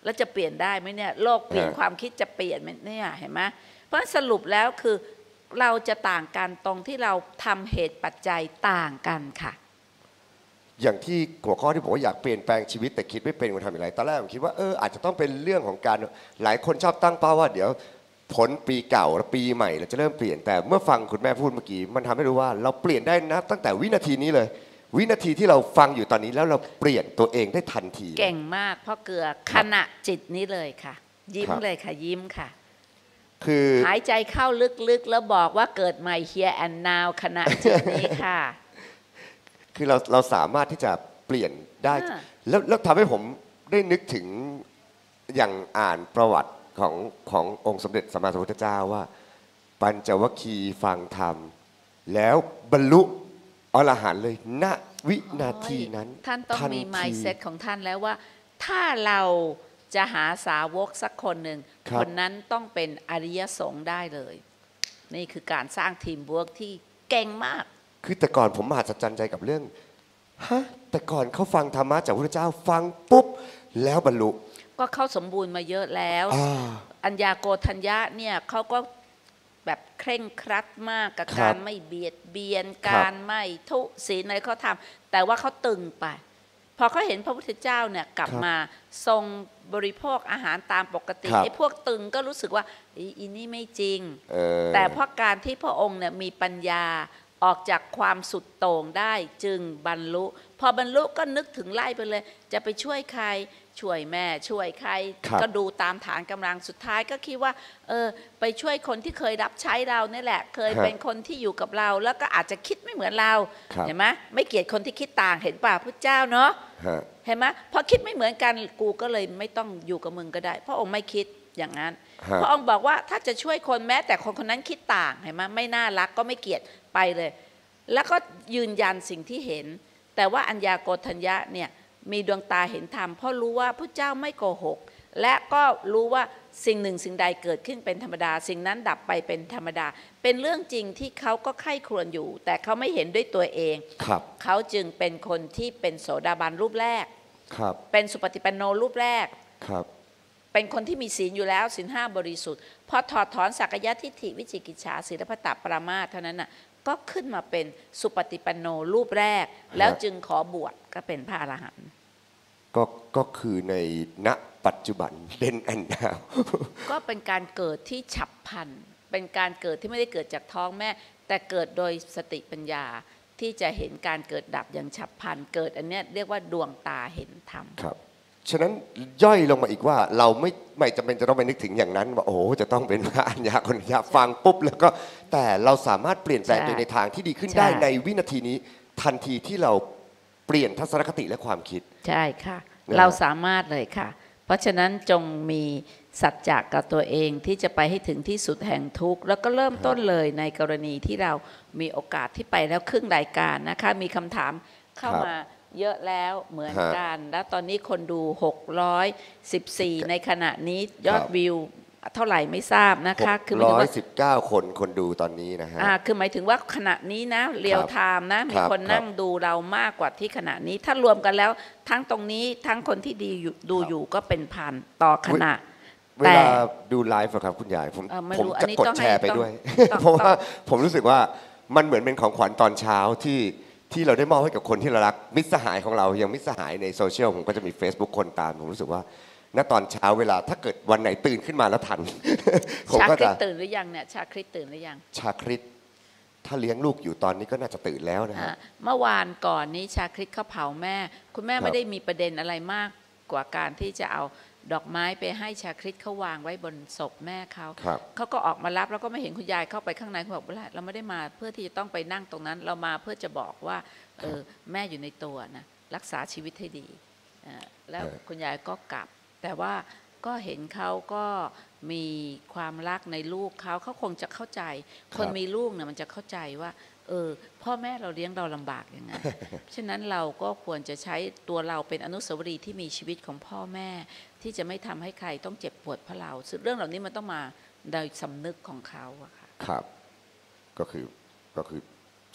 แล้วจะเปลี่ยนได้ไหมเนี่ยโลกเปลี่ยนความคิดจะเปลี่ยนไหมเนี่ยเห็นไหมเพราะสรุปแล้วคือเราจะต่างกันตรงที่เราทำเหตุปัจจัยต่างกันค่ะอย่างที่หัวข้อที่ผมว่าอยากเปลี่ยนแปลงชีวิตแต่คิดไม่เป็นว่าทำอย่างไรตอนแรกผมคิดว่าเอออาจจะต้องเป็นเรื่องของการหลายคนชอบตั้งเป้าว่าเดี๋ยวผลปีเก่าและปีใหม่เราจะเริ่มเปลี่ยนแต่เมื่อฟังคุณแม่พูดเมื่อกี้มันทำให้รู้ว่าเราเปลี่ยนได้นะตั้งแต่วินาทีนี้เลยวินาทีที่เราฟังอยู่ตอนนี้แล้วเราเปลี่ยนตัวเองได้ทันทีเก่งมากพ่อเกลือขณะจิตนี้เลยค่ะยิ้มเลยค่ะยิ้มค่ะคือหายใจเข้าลึกๆแล้วบอกว่าเกิดใหม่ here and now ขณะจิตนี้ค่ะคือเราเราสามารถที่จะเปลี่ยนได้แล้วแล้วทำให้ผมได้นึกถึงอย่างอ่านประวัติของขององค์สมเด็จสัมมาสัมพุทธเจ้าว่าปัญจวัคคีย์ฟังธรรมแล้วบรรลุอรหันต์เลยณวินาทีนั้นท่านต้องมี mindset ของท่านแล้วว่าถ้าเราจะหาสาวกสักคนหนึ่งคนนั้นต้องเป็นอริยสงฆ์ได้เลยนี่คือการสร้างทีมเวิร์กที่เก่งมากคือแต่ก่อนผมมหัศจรรย์ใจกับเรื่องฮะแต่ก่อนเขาฟังธรรมะจากพระพุทธเจ้าฟังปุ๊บแล้วบรรลุก็เขาสมบูรณ์มาเยอะแล้วอัญญาโกฏัญญะเนี่ยเขาก็แบบเคร่งครัดมากกับการไม่เบียดเบียนการไม่ทุศีลอะไรเขาทำแต่ว่าเขาตึงไปพอเขาเห็นพระพุทธเจ้าเนี่ยกลับมาทรงบริโภคอาหารตามปกติไอ้พวกตึงก็รู้สึกว่าอีนี่ไม่จริงแต่เพราะการที่พระองค์เนี่ยมีปัญญาออกจากความสุดโต่งได้จึงบรรลุพอบรรลุก็นึกถึงไล่ไปเลยจะไปช่วยใครช่วยแม่ช่วยใครก็ดูตามฐานกำลังสุดท้ายก็คิดว่าเออไปช่วยคนที่เคยรับใช้เราเนี่ยแหละเคยเป็นคนที่อยู่กับเราแล้วก็อาจจะคิดไม่เหมือนเราเห็นไหมไม่เกลียดคนที่คิดต่างเห็นป่ะพระเจ้าเนาะเห็นไหมพอคิดไม่เหมือนกันกูก็เลยไม่ต้องอยู่กับมึงก็ได้พระองค์ไม่คิดอย่างนั้นพระองค์บอกว่าถ้าจะช่วยคนแม้แต่คนคนนั้นคิดต่างเห็นไหมไม่น่ารักก็ไม่เกลียดไปเลยแล้วก็ยืนยันสิ่งที่เห็นแต่ว่าอัญญาโกฏัญญะเนี่ยมีดวงตาเห็นธรรมเพราะรู้ว่าพระเจ้าไม่โกหกและก็รู้ว่าสิ่งหนึ่งสิ่งใดเกิดขึ้นเป็นธรรมดาสิ่งนั้นดับไปเป็นธรรมดาเป็นเรื่องจริงที่เขาก็ใคร่ครวญอยู่แต่เขาไม่เห็นด้วยตัวเองเขาจึงเป็นคนที่เป็นโสดาบันรูปแรกเป็นสุปฏิปันโนรูปแรกเป็นคนที่มีศีลอยู่แล้วศีลห้าบริสุทธิ์พอถอดถอนสักยทิฏฐิวิจิกิจฉาศีลพัตตปรามาสเท่านั้นน่ะก็ขึ้นมาเป็นสุปฏิปันโนรูปแรกแล้วจึงขอบวชก็เป็นพระอรหันต์ก็ก็คือในณปัจจุบันเป็นอันดาวก็เป็นการเกิดที่ฉับพลันเป็นการเกิดที่ไม่ได้เกิดจากท้องแม่แต่เกิดโดยสติปัญญาที่จะเห็นการเกิดดับอย่างฉับพลันเกิดอันเนี้ยเรียกว่าดวงตาเห็นธรรมครับฉะนั้นย่อยลงมาอีกว่าเราไม่ไม่จำเป็นจะต้องไปนึกถึงอย่างนั้นว่าโอ้โหจะต้องเป็นพระอัญญาโกฏัญญะฟังปุ๊บแล้วก็แต่เราสามารถเปลี่ยนแปลงตัวในทางที่ดีขึ้นได้ในวินาทีนี้ทันทีที่เราเปลี่ยนทัศนคติและความคิดใช่ค่ะเราสามารถเลยค่ะเพราะฉะนั้นจงมีสัจจะกับตัวเองที่จะไปให้ถึงที่สุดแห่งทุกข์แล้วก็เริ่มต้นเลยในกรณีที่เรามีโอกาสที่ไปแล้วครึ่งรายการนะคะมีคำถามเข้ามาเยอะแล้วเหมือนกันแล้วตอนนี้คนดูหกร้อยสิบสี่ในขณะนี้ยอดวิวเท่าไหร่ไม่ทราบนะคะคือหนึ่งร้อยสิบเก้าคนคนดูตอนนี้นะฮะอ่าคือหมายถึงว่าขณะนี้นะเรียลไทม์นะมีคนนั่งดูเรามากกว่าที่ขณะนี้ถ้ารวมกันแล้วทั้งตรงนี้ทั้งคนที่ดีดูอยู่ก็เป็นพันต่อขณะเวลาดูไลฟ์ครับคุณยายผมผมจะกดแชร์ไปด้วยเพราะว่าผมรู้สึกว่ามันเหมือนเป็นของขวัญตอนเช้าที่ที่เราได้มอบให้กับคนที่เรารักมิตรสหายของเรายังมิตรสหายในโซเชียลผมก็จะมี Facebook คนตามผมรู้สึกว่าณตอนเช้าเวลาถ้าเกิดวันไหนตื่นขึ้นมาแล้วทันชาคริสตื่นหรือยังเนี่ยชาคริสตื่นหรือยังชาคริสถ้าเลี้ยงลูกอยู่ตอนนี้ก็น่าจะตื่นแล้วนะฮะเมื่อวานก่อนนี้ชาคริสเขาเผาแม่คุณแม่ไม่ได้มีประเด็นอะไรมากกว่าการที่จะเอาดอกไม้ไปให้ชาคริสเขาวางไว้บนศพแม่เขาเขาก็ออกมารับแล้วก็ไม่เห็นคุณยายเข้าไปข้างในเขาบอกว่าเราไม่ได้มาเพื่อที่จะต้องไปนั่งตรงนั้นเรามาเพื่อจะบอกว่าเออแม่อยู่ในตัวนะรักษาชีวิตให้ดีแล้วคุณยายก็กลับแต่ว่าก็เห็นเขาก็มีความรักในลูกเขาเขาคงจะเข้าใจคนมีลูกเนี่ยมันจะเข้าใจว่าเออพ่อแม่เราเลี้ยงเราลำบากยังไงฉะนั้นเราก็ควรจะใช้ตัวเราเป็นอนุสาวรีย์ที่มีชีวิตของพ่อแม่ที่จะไม่ทำให้ใครต้องเจ็บปวดเพราะเราซึ่งเรื่องเหล่านี้มันต้องมาโดยสำนึกของเขาอะค่ะครับก็คือก็คือ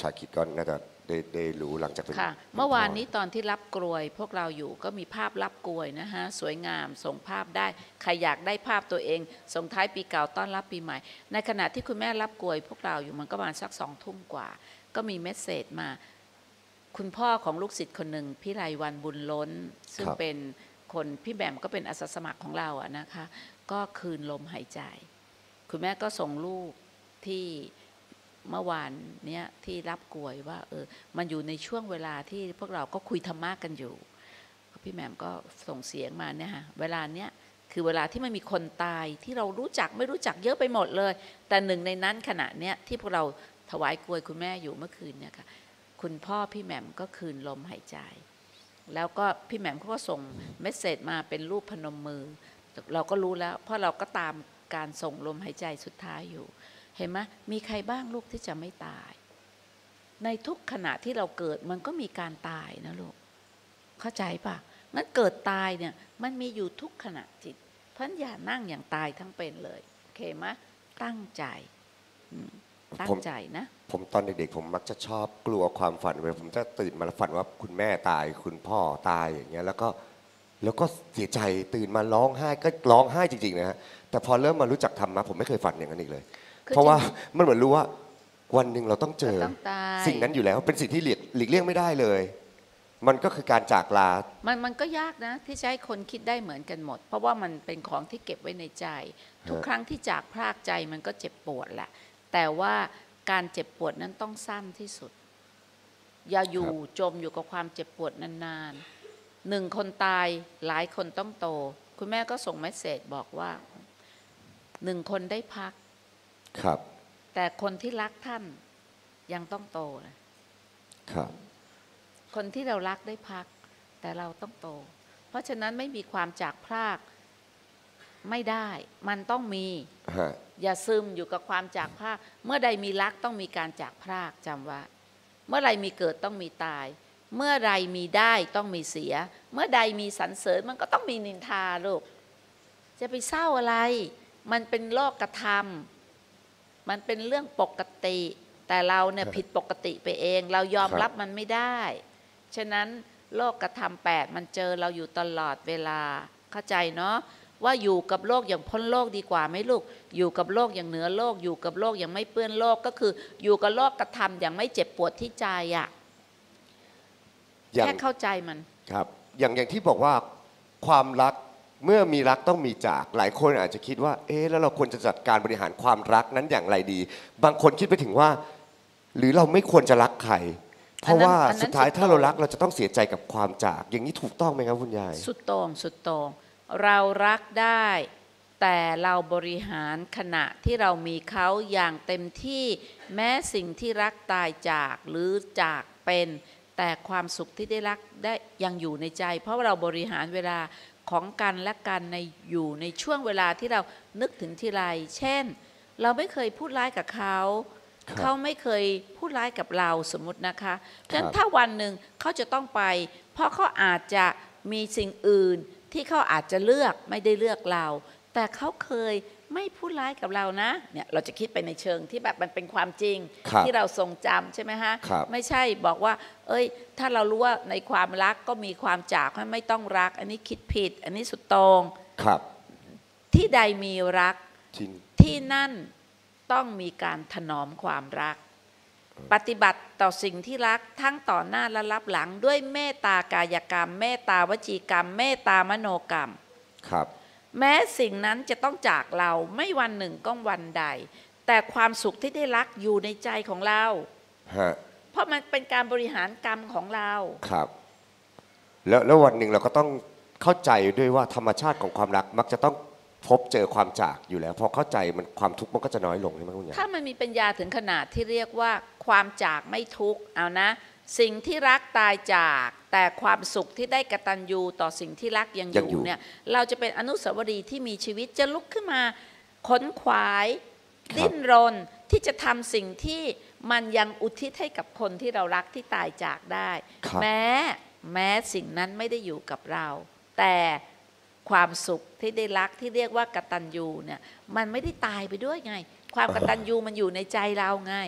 ชาคิดก็น่าจะได้ได้รู้หลังจากเป็นค่ะเมื่อวานนี้ตอนที่รับกลวยพวกเราอยู่ก็มีภาพรับกลวยนะฮะสวยงามส่งภาพได้ใครอยากได้ภาพตัวเองส่งท้ายปีเก่าต้อนรับปีใหม่ในขณะที่คุณแม่รับกลวยพวกเราอยู่มันก็ประมาณสักสองทุ่มกว่าก็มีเมสเสจมาคุณพ่อของลูกศิษย์คนหนึ่งพี่ไรวันบุญล้นซึ่งเป็นคนพี่แบมก็เป็นอาสาสมัครของเราอะนะคะก็คืนลมหายใจคุณแม่ก็ส่งลูกที่เมื่อวานเนี้ยที่รับกลวยว่าเออมันอยู่ในช่วงเวลาที่พวกเราก็คุยธรรมะกันอยู่พี่แหม่มก็ส่งเสียงมาเนี่ยฮะเวลาเนี้ยคือเวลาที่มันมีคนตายที่เรารู้จักไม่รู้จักเยอะไปหมดเลยแต่หนึ่งในนั้นขณะเนี้ยที่พวกเราถวายกลวยคุณแม่อยู่เมื่อคืนเนี่ยค่ะคุณพ่อพี่แหม่มก็คืนลมหายใจแล้วก็พี่แหม่มเขาก็ส่งเมสเสจมาเป็นรูปพนมมือเราก็รู้แล้วเพราะเราก็ตามการส่งลมหายใจสุดท้ายอยู่เห็นไหมมีใครบ้างลูกที่จะไม่ตายในทุกขณะที่เราเกิดมันก็มีการตายนะลูกเข้าใจปะงั้นเกิดตายเนี่ยมันมีอยู่ทุกขณะจิตเพราะอย่านั่งอย่างตายทั้งเป็นเลยโอเคไหมตั้งใจตั้งใจนะผมตอนเด็กๆผมมักจะชอบกลัวความฝันเวลาผมจะตื่นมาแล้วฝันว่าคุณแม่ตายคุณพ่อตายอย่างเงี้ยแล้วก็แล้วก็เสียใจตื่นมาร้องไห้ก็ร้องไห้จริงๆนะฮะแต่พอเริ่มมารู้จักธรรมะผมไม่เคยฝันอย่างนั้นอีกเลยเพราะว่ามันเหมือนรู้ว่าวันหนึ่งเราต้องเจอสิ่งนั้นอยู่แล้วเป็นสิ่งที่หลีกหลีกเลี่ยงไม่ได้เลยมันก็คือการจากลามันมันก็ยากนะที่จะให้คนคิดได้เหมือนกันหมดเพราะว่ามันเป็นของที่เก็บไว้ในใจทุกครั้งที่จากพรากใจมันก็เจ็บปวดแหละแต่ว่าการเจ็บปวดนั้นต้องสั้นที่สุดอย่าอยู่จมอยู่กับความเจ็บปวดนานๆหนึ่งคนตายหลายคนต้องโตคุณแม่ก็ส่งเมสเสจบอกว่าหนึ่งคนได้พักครับแต่คนที่รักท่านยังต้องโตนะครับคนที่เรารักได้พักแต่เราต้องโตเพราะฉะนั้นไม่มีความจากพรากไม่ได้มันต้องมีอย่าซึมอยู่กับความจากพรากเมื่อใดมีรักต้องมีการจากพรากจำไว้เมื่อไรมีเกิดต้องมีตายเมื่อไรมีได้ต้องมีเสียเมื่อใดมีสรรเสริญมันก็ต้องมีนินทาลูกจะไปเศร้าอะไรมันเป็นโลกธรรมมันเป็นเรื่องปกติแต่เราเนี่ยผิดปกติไปเองเรายอมรับมันไม่ได้ฉะนั้นโลกธรรมแปดมันเจอเราอยู่ตลอดเวลาเข้าใจเนาะว่าอยู่กับโลกอย่างพ้นโลกดีกว่าไหมลูกอยู่กับโลกอย่างเหนือโลกอยู่กับโลกอย่างไม่เปื้อนโลกก็คืออยู่กับโลกกระทำอย่างไม่เจ็บปวดที่ใจอ่ะแค่เข้าใจมันครับอย่างอย่างที่บอกว่าความรักเมื่อมีรักต้องมีจากหลายคนอาจจะคิดว่าเอ๊ะแล้วเราควรจะจัดการบริหารความรักนั้นอย่างไรดีบางคนคิดไปถึงว่าหรือเราไม่ควรจะรักใครเพราะว่าสุดท้ายถ้าเรารักเราจะต้องเสียใจกับความจากอย่างนี้ถูกต้องไหมครับคุณยายสุดโต่งสุดโต่งเรารักได้แต่เราบริหารขณะที่เรามีเขาอย่างเต็มที่แม้สิ่งที่รักตายจากหรือจากเป็นแต่ความสุขที่ได้รักได้ยังอยู่ในใจเพราะว่าเราบริหารเวลาของกันและกันในอยู่ในช่วงเวลาที่เรานึกถึงทีไรเช่นเราไม่เคยพูดร้ายกับเขาเขาไม่เคยพูดร้ายกับเราสมมตินะคะเพราะฉะนั้นถ้าวันหนึ่งเขาจะต้องไปเพราะเขาอาจจะมีสิ่งอื่นที่เขาอาจจะเลือกไม่ได้เลือกเราแต่เขาเคยไม่พูดร้ายกับเรานะเนี่ยเราจะคิดไปในเชิงที่แบบมันเป็นความจริงที่เราทรงจำใช่ไหมฮะไม่ใช่บอกว่าเอ้ยถ้าเรารู้ว่าในความรักก็มีความจากไม่ต้องรักอันนี้คิดผิดอันนี้สุดโต่งที่ใดมีรักที่นั่นต้องมีการถนอมความรักปฏิบัติต่อสิ่งที่รักทั้งต่อหน้าและรับหลังด้วยเมตตากายกรรมเมตตาวจีกรรมเมตตามโนกรรมครับแม้สิ่งนั้นจะต้องจากเราไม่วันหนึ่งก็วันใดแต่ความสุขที่ได้รักอยู่ในใจของเราเพราะมันเป็นการบริหารกรรมของเราครับแล้วแล้ววันหนึ่งเราก็ต้องเข้าใจด้วยว่าธรรมชาติของความรักมักจะต้องพบเจอความจากอยู่แล้วพอเข้าใจมันความทุกข์มันก็จะน้อยลงใช่ไหมคุณยายถ้ามันมีปัญญาถึงขนาดที่เรียกว่าความจากไม่ทุกข์เอานะสิ่งที่รักตายจากแต่ความสุขที่ได้กตัญญูต่อสิ่งที่รักยังอยู่เนี่ยเราจะเป็นอนุสาวรีย์ที่มีชีวิตจะลุกขึ้นมาขนขวายดิ้นรนที่จะทำสิ่งที่มันยังอุทิศให้กับคนที่เรารักที่ตายจากได้แม้แม้สิ่งนั้นไม่ได้อยู่กับเราแต่ความสุขที่ได้รักที่เรียกว่ากตัญญูเนี่ยมันไม่ได้ตายไปด้วยไงความกตัญญูมันอยู่ในใจเราไง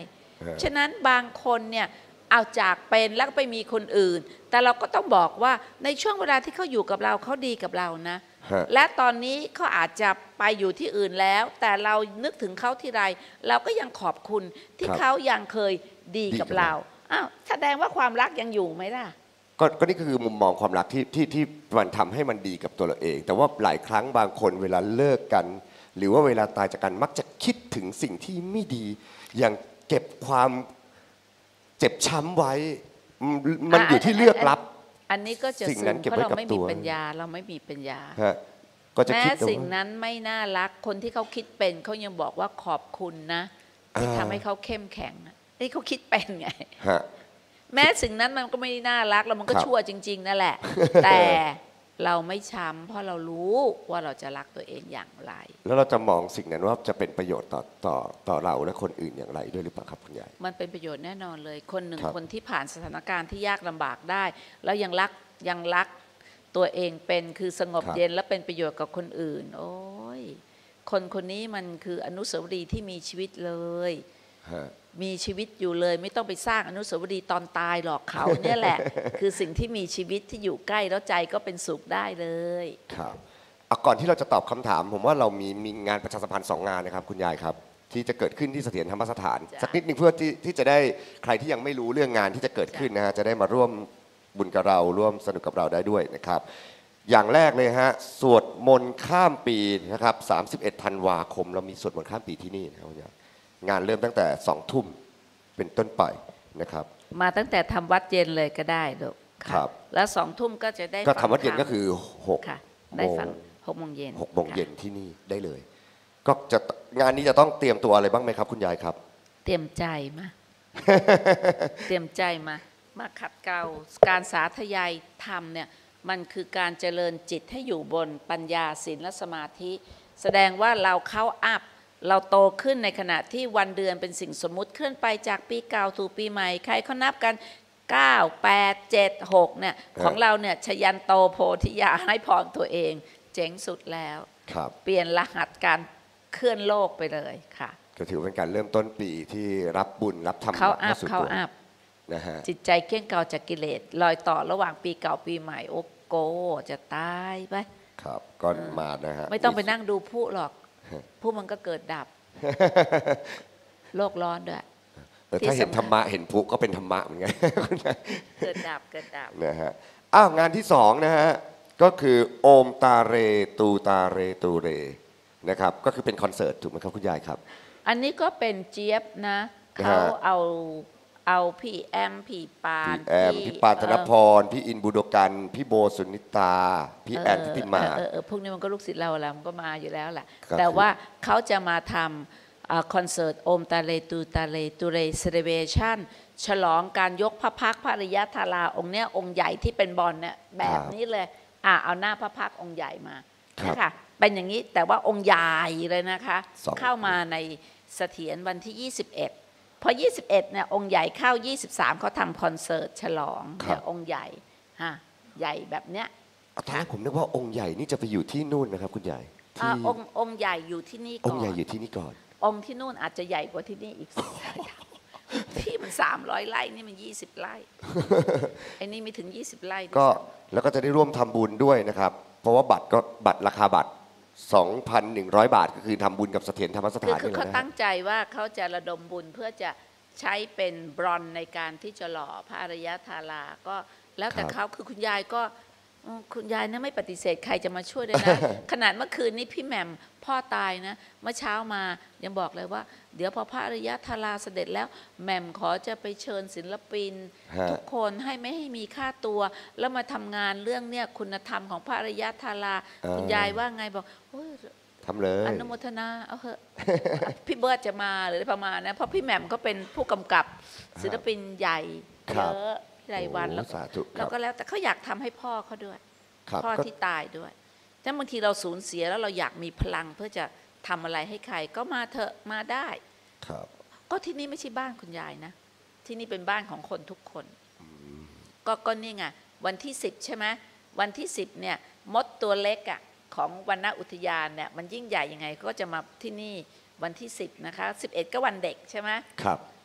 ฉะนั้นบางคนเนี่ยเอาจากเป็นแล้วก็ไปมีคนอื่นแต่เราก็ต้องบอกว่าในช่วงเวลาที่เขาอยู่กับเราเขาดีกับเรานะและตอนนี้เขาอาจจะไปอยู่ที่อื่นแล้วแต่เรานึกถึงเขาที่ไรเราก็ยังขอบคุณที่เขายังเคยดีกับเราอ้าวแสดงว่าความรักยังอยู่ไหมล่ะก็ก็นี่คือมุมมองความรักที่ที่ที่มันทำให้มันดีกับตัวเราเอง แต่ว่าหลายครั้งบางคนเวลาเลิกกันหรือว่าเวลาตายจากกันมักจะคิดถึงสิ่งที่ไม่ดีอย่างเก็บความเจ็บช้ำไว้มันอยู่ที่เลือกรับอันนี้ก็จะซึ่งเพราะเราไม่มีปัญญาเราไม่มีปัญญาแม้สิ่งนั้นไม่น่ารักคนที่เขาคิดเป็นเขายังบอกว่าขอบคุณนะที่ทำให้เขาเข้มแข็งนี่เขาคิดเป็นไงแม้สิ่งนั้นมันก็ไม่น่ารักแล้วมันก็ชั่วจริงๆนั่นแหละแต่เราไม่ช้ำเพราะเรารู้ว่าเราจะรักตัวเองอย่างไรแล้วเราจะมองสิ่งนั้นว่าจะเป็นประโยชน์ต่อต่อต่อเราและคนอื่นอย่างไรด้วยหรือเปล่าครับคุณยายมันเป็นประโยชน์แน่นอนเลยคนหนึ่งคนที่ผ่านสถานการณ์ที่ยากลำบากได้แล้วยังรักยังรักตัวเองเป็นคือสงบเย็นและเป็นประโยชน์กับคนอื่นโอ้ยคนคนนี้มันคืออนุสาวรีย์ที่มีชีวิตเลยมีชีวิตอยู่เลยไม่ต้องไปสร้างอนุสาวรีย์ตอนตายหรอกเขาเนี่ยแหละ คือสิ่งที่มีชีวิตที่อยู่ใกล้แล้วใจก็เป็นสุขได้เลยครับก่อนที่เราจะตอบคำถามผมว่าเรามีมีงานประชาสัมพันธ์สองงานนะครับคุณยายครับที่จะเกิดขึ้นที่เสถียรธรรมสถานสักนิดนึงเพื่อที่ที่จะได้ใครที่ยังไม่รู้เรื่องงานที่จะเกิดขึ้นนะฮะจะได้มาร่วมบุญกับเราร่วมสนุกกับเราได้ด้วยนะครับอย่างแรกเลยฮะสวดมนต์ข้ามปีนะครับสามสิบเอ็ดธันวาคมเรามีสวดมนต์ข้ามปีที่นี่นะครับคุณยายงานเริ่มตั้งแต่สองทุ่มเป็นต้นไปนะครับมาตั้งแต่ทำวัดเย็นเลยก็ได้ลูกครับแล้วสองทุ่มก็จะได้ก็ทำวัดเย็นก็คือหกได้ฟังหกโมงเย็นหกโมงเย็นที่นี่ได้เลยก็จะงานนี้จะต้องเตรียมตัวอะไรบ้างไหมครับคุณยายครับเตรียมใจมาเตรียมใจมามาขัดเกลาการสาธยายธรรมเนี่ยมันคือการเจริญจิตให้อยู่บนปัญญาศีลและสมาธิแสดงว่าเราเข้าอัพเราโตขึ้นในขณะที่วันเดือนเป็นสิ่งสมมุติเคลื่อนไปจากปีเก่าสู่ปีใหม่ใครเขานับกันเก้า แปด เจ็ด หกเนี่ยของเราเนี่ยชยันโตโพธิยาให้พรตัวเองเจ๋งสุดแล้วเปลี่ยนรหัสการเคลื่อนโลกไปเลยค่ะก็ถือเป็นการเริ่มต้นปีที่รับบุญรับธรรมะเข้าอัพเข้าอัพนะฮะจิตใจเกลี้ยงเกลาจากกิเลสลอยต่อระหว่างปีเก่าปีใหม่โอ้โกจะตายไปครับก็มานะฮะไม่ต้องไปนั่งดูผู้หรอกผู้มันก็เกิดดับโลกร้อนด้วยถ้าเห็นธรรมะเห็นผู้ก็เป็นธรรมะเหมือนกันเกิดดับเกิดดับนะฮะอ้าวงานที่สองนะฮะก็คือโอมตาเรตูตาเรตูเรนะครับก็คือเป็นคอนเสิร์ตถูกไหมครับคุณยายครับอันนี้ก็เป็นเจี๊ยบนะเขาเอาเอาพี่แอมพี่ปานพี่แอมพี่ปานธนพรพี่อินบุโดกันพี่โบสุนิตาพี่แอนทิติมาเออเออพวกนี้มันก็ลูกศิษย์เราแล้วมันก็มาอยู่แล้วแหละแต่ว่าเขาจะมาทำคอนเสิร์ตโอมตาเลตูตาเลตูเรเซเลเบชั่นฉลองการยกพระพักตร์พระอริยธาราองค์เนี้ยองค์ใหญ่ที่เป็นบอลเนี่ยแบบนี้เลยอ่ะเอาหน้าพระพักตร์องค์ใหญ่มานะคะเป็นอย่างนี้แต่ว่าองค์ใหญ่เลยนะคะเข้ามาในเสถียรวันที่ยี่สิบเอ็ดพอยี่สิบเอ็ดเนี่ยองค์ใหญ่เข้ายี่สิบสามเขาทำคอนเสิร์ตฉลองเนี่ยองค์ใหญ่ฮะใหญ่แบบเนี้ยตอนแรกผมนึกว่าองค์ใหญ่นี่จะไปอยู่ที่นู่นนะครับคุณใหญ่ที่องค์องค์ใหญ่อยู่ที่นี่ก่อนองค์ใหญ่อยู่ที่นี่ก่อนองค์ที่นู่นอาจจะใหญ่กว่าที่นี่อีกที่มันสามร้อยไร่นี่มันยี่สิบไร่ไอ้นี่ไม่ถึงยี่สิบไร่ก็แล้วก็จะได้ร่วมทำบุญด้วยนะครับเพราะว่าบัตรก็บัตรราคาบัตร สองพันหนึ่งร้อย บาทก็คือทำบุญกับเสถียรธรรมสถานคือเขาตั้งใจว่าเขาจะระดมบุญเพื่อจะใช้เป็นบรอนในการที่จะหล่อพระอริยธาราก็แล้วแต่เขาคือคุณยายก็คุณยายนะไม่ปฏิเสธใครจะมาช่วยได้นะขนาดเมื่อคืนนี้พี่แหม่มพ่อตายนะเมื่อเช้ามายังบอกเลยว่าเดี๋ยวพอพระอริยธาราเสด็จแล้วแหม่มขอจะไปเชิญศิลปินทุกคนให้ไม่ให้มีค่าตัวแล้วมาทำงานเรื่องเนี่ยคุณธรรมของพระอริยธาราคุณยายว่าไงบอกทำเลยอนุโมทนาเอาเถอะพี่เบิร์ดจะมาหรือประมาณนะเพราะพี่แหม่มก็เป็นผู้กำกับศิลปินใหญ่เยอะรายวันแล้วเราก็แล้วแต่เขาอยากทำให้พ่อเขาด้วยพ่อที่ตายด้วยแต่บางทีเราสูญเสียแล้วเราอยากมีพลังเพื่อจะทำอะไรให้ใครก็มาเถอะมาได้ก็ที่นี่ไม่ใช่บ้านคุณยายนะที่นี่เป็นบ้านของคนทุกคนก็ก็นี่ไงวันที่สิบใช่ไหมวันที่สิบเนี่ยมดตัวเล็กอ่ะของวรรณอุทยานเนี่ยมันยิ่งใหญ่ยังไงก็จะมาที่นี่วันที่สิบนะคะสิบเอ็ดก็วันเด็กใช่ไหมครับ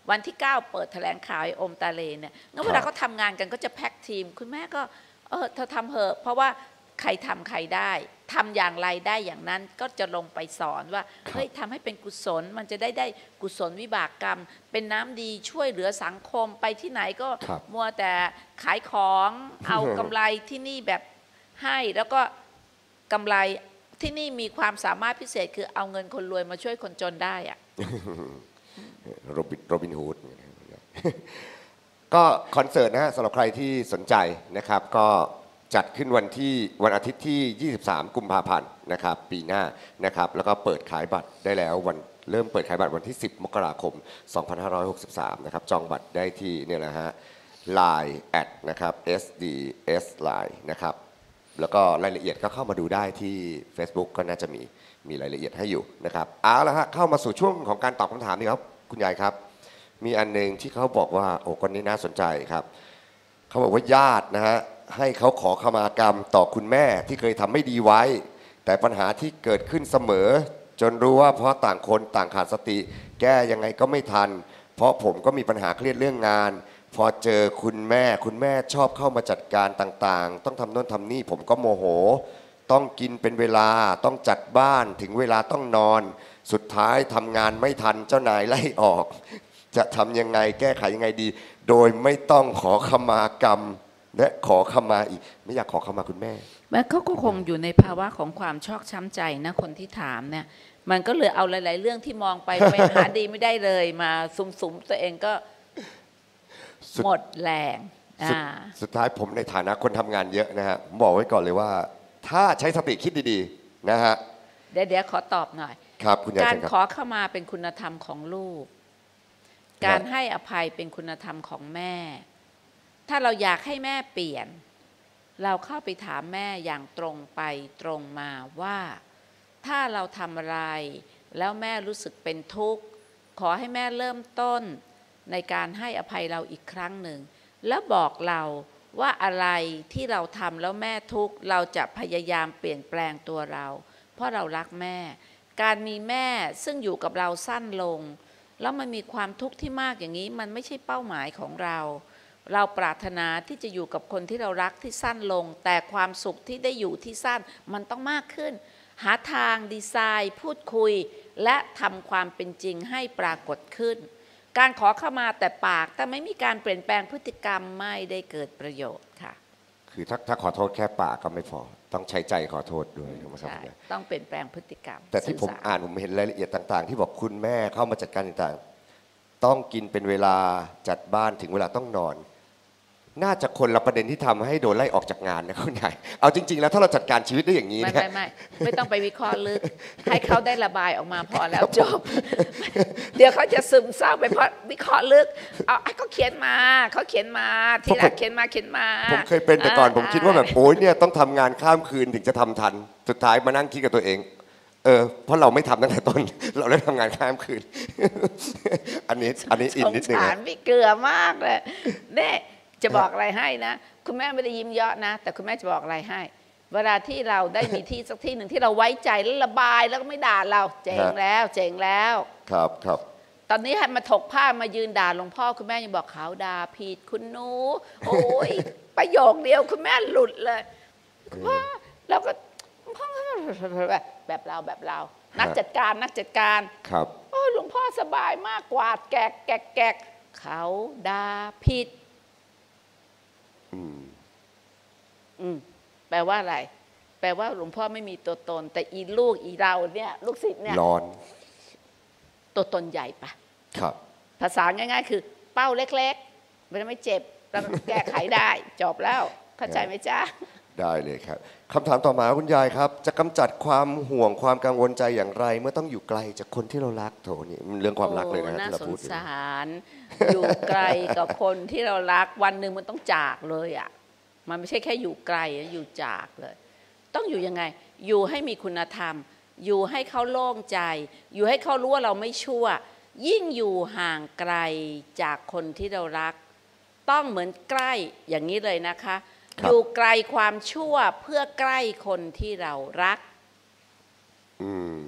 วันที่เก้าเปิดแถลงข่าวไอ้อมตาเลเนี่ยงั้นเวลาเขาทำงานกันก็จะแพ็กทีมคุณแม่ก็เออเธอทำเหอะเพราะว่าใครทำใครได้ทำอย่างไรได้อย่างนั้นก็จะลงไปสอนว่าเฮ้ยทำให้เป็นกุศลมันจะได้ได้กุศลวิบากกรรมเป็นน้ำดีช่วยเหลือสังคมไปที่ไหนก็มัวแต่ขายของเอากำไรที่นี่แบบให้แล้วก็กำไรที่นี่มีความสามารถพิเศษคือเอาเงินคนรวยมาช่วยคนจนได้อะโรบินโรบินฮูดก็คอนเสิร์ตนะฮะสำหรับใครที่สนใจนะครับก็จัดขึ้นวันที่วันอาทิตย์ที่ยี่สิบสามกุมภาพันธ์นะครับปีหน้านะครับแล้วก็เปิดขายบัตรได้แล้ววันเริ่มเปิดขายบัตรวันที่สิบมกราคมสองพันห้าร้อยหกสิบสามนะครับจองบัตรได้ที่เนี่ยแหละฮะ ไลน์ แอดนะครับ เอส ดี เอส ไลน์ นะครับแล้วก็รายละเอียดก็เข้ามาดูได้ที่ Facebook ก็น่าจะมีมีรายละเอียดให้อยู่นะครับเอาละฮะเข้ามาสู่ช่วงของการตอบคำถามนี่ครับคุณยายครับมีอันหนึ่งที่เขาบอกว่าโอ้คนนี้น่าสนใจครับเขาบอกว่าญาตินะฮะให้เขาขอขมากรรมต่อคุณแม่ที่เคยทำไม่ดีไว้แต่ปัญหาที่เกิดขึ้นเสมอจนรู้ว่าเพราะต่างคนต่างขาดสติแก้ยังไงก็ไม่ทันเพราะผมก็มีปัญหาเครียดเรื่องงานพอเจอคุณแม่คุณแม่ชอบเข้ามาจัดการต่างๆต้องทำโน่นทำนี่ผมก็โมโหต้องกินเป็นเวลาต้องจัดบ้านถึงเวลาต้องนอนสุดท้ายทำงานไม่ทันเจ้านายไล่ออกจะทำยังไงแก้ไขยังไงดีโดยไม่ต้องขอขมากรรมและขอขมาอีกไม่อยากขอขมาคุณแม่แม่เขาก็คงอยู่ในภาวะของความชอกช้ำใจนะคนที่ถามเนี่ยมันก็เลยเอาหลายๆเรื่องที่มองไปไม่หาดีไม่ได้เลยมาสุมๆตัวเองก็หมดแรงสสุดท้ายผมในฐานะคนทำงานเยอะนะฮะบอกไว้ก่อนเลยว่าถ้าใช้สติคิดดีๆนะฮะเดี๋ยวเดี๋ยวขอตอบหน่อยครับคุณยายการขอเข้ามาเป็นคุณธรรมของลูกการให้อภัยเป็นคุณธรรมของแม่ถ้าเราอยากให้แม่เปลี่ยนเราเข้าไปถามแม่อย่างตรงไปตรงมาว่าถ้าเราทำอะไรแล้วแม่รู้สึกเป็นทุกข์ขอให้แม่เริ่มต้นในการให้อภัยเราอีกครั้งหนึ่งแล้วบอกเราว่าอะไรที่เราทำแล้วแม่ทุกข์เราจะพยายามเปลี่ยนแปลงตัวเราเพราะเรารักแม่การมีแม่ซึ่งอยู่กับเราสั้นลงแล้วมันมีความทุกข์ที่มากอย่างนี้มันไม่ใช่เป้าหมายของเราเราปรารถนาที่จะอยู่กับคนที่เรารักที่สั้นลงแต่ความสุขที่ได้อยู่ที่สั้นมันต้องมากขึ้นหาทางดีไซน์พูดคุยและทำความเป็นจริงให้ปรากฏขึ้นการขอเข้ามาแต่ปากแต่ไม่มีการเปลี่ยนแปลงพฤติกรรมไม่ได้เกิดประโยชน์ค่ะคือถ้าถ้าขอโทษแค่ปากก็ไม่พอต้องใช้ใจขอโทษด้วยใช่ต้องเปลี่ยนแปลงพฤติกรรมแต่ที่ผมอ่านผมเห็นรายละเอียดต่างๆที่บอกคุณแม่เข้ามาจัดการต่างๆต้องกินเป็นเวลาจัดบ้านถึงเวลาต้องนอนน่าจะคนละประเด็นที่ทำให้โดนไล่ออกจากงานนะคุณยายเอาจริงๆแล้วถ้าเราจัดการชีวิตได้อย่างนี้ไม่ไม่ไม่ไม่ต้องไปวิเคราะห์ลึกให้เขาได้ระบายออกมาพอแล้วจบเดี๋ยวเขาจะซึมเศร้าไปเพราะวิเคราะห์ลึกเอาเขาเขียนมาเขาเขียนมาทีหลังเขียนมาเขียนมาผมเคยเป็นแต่ก่อนผมคิดว่าแบบโอ้ยเนี่ยต้องทำงานข้ามคืนถึงจะทำทันสุดท้ายมานั่งคิดกับตัวเองเออเพราะเราไม่ทำตั้งแต่ต้นเราได้ทำงานข้ามคืนอันนี้อันนี้อินนิดนึงสงสารพี่เกลือมากเลยเนี่ยจะบอกอะไรให้นะคุณแม่ไม่ได้ยิ้มเยาะนะแต่คุณแม่จะบอกอะไรให้เวลาที่เราได้มีที่สักที่หนึ่งที่เราไว้ใจแล้วระบายแล้วก็ไม่ด่าเราเจ๋งแล้วเจ๋งแล้วครับครับตอนนี้ให้มาถกผ้ามายืนด่าหลวงพ่อคุณแม่ยังบอกเขาด่าผิดคุณหนูโอ้ยประโยคเดียวคุณแม่หลุดเลยว่าเราก็แบบเราแบบเรานักจัดการนักจัดการครับโอ้หลวงพ่อสบายมากกวาดแกกแกกแกกเขาด่าผิดอืมอืมแปลว่าอะไรแปลว่าหลวงพ่อไม่มีตัวตนแต่อีลูกอีเราเนี่ยลูกศิษย์เนี่ยร้อนตัวตนใหญ่ปะครับภาษาง่ายๆคือเป้าเล็กๆมันไม่เจ็บแล้วแก้ไขได้จบแล้วเข้าใจไหมจ๊ะได้เลยครับคำถามต่อมาคุณยายครับจะกำจัดความห่วงความกังวลใจอย่างไรเมื่อต้องอยู่ไกลจากคนที่เรารักโถนี่เรื่องความรักเลยนะที่เราพูดน่าสงสารอยู่ไกลกับคนที่เรารักวันหนึ่งมันต้องจากเลยอ่ะมันไม่ใช่แค่อยู่ไกลอยู่จากเลยต้องอยู่ยังไงอยู่ให้มีคุณธรรมอยู่ให้เขาโล่งใจอยู่ให้เขารู้ว่าเราไม่ชั่วยิ่งอยู่ห่างไกลจากคนที่เรารักต้องเหมือนใกล้อย่างนี้เลยนะคะอยู่ไกลความชั่วเพื่อใกล้คนที่เรารักอืม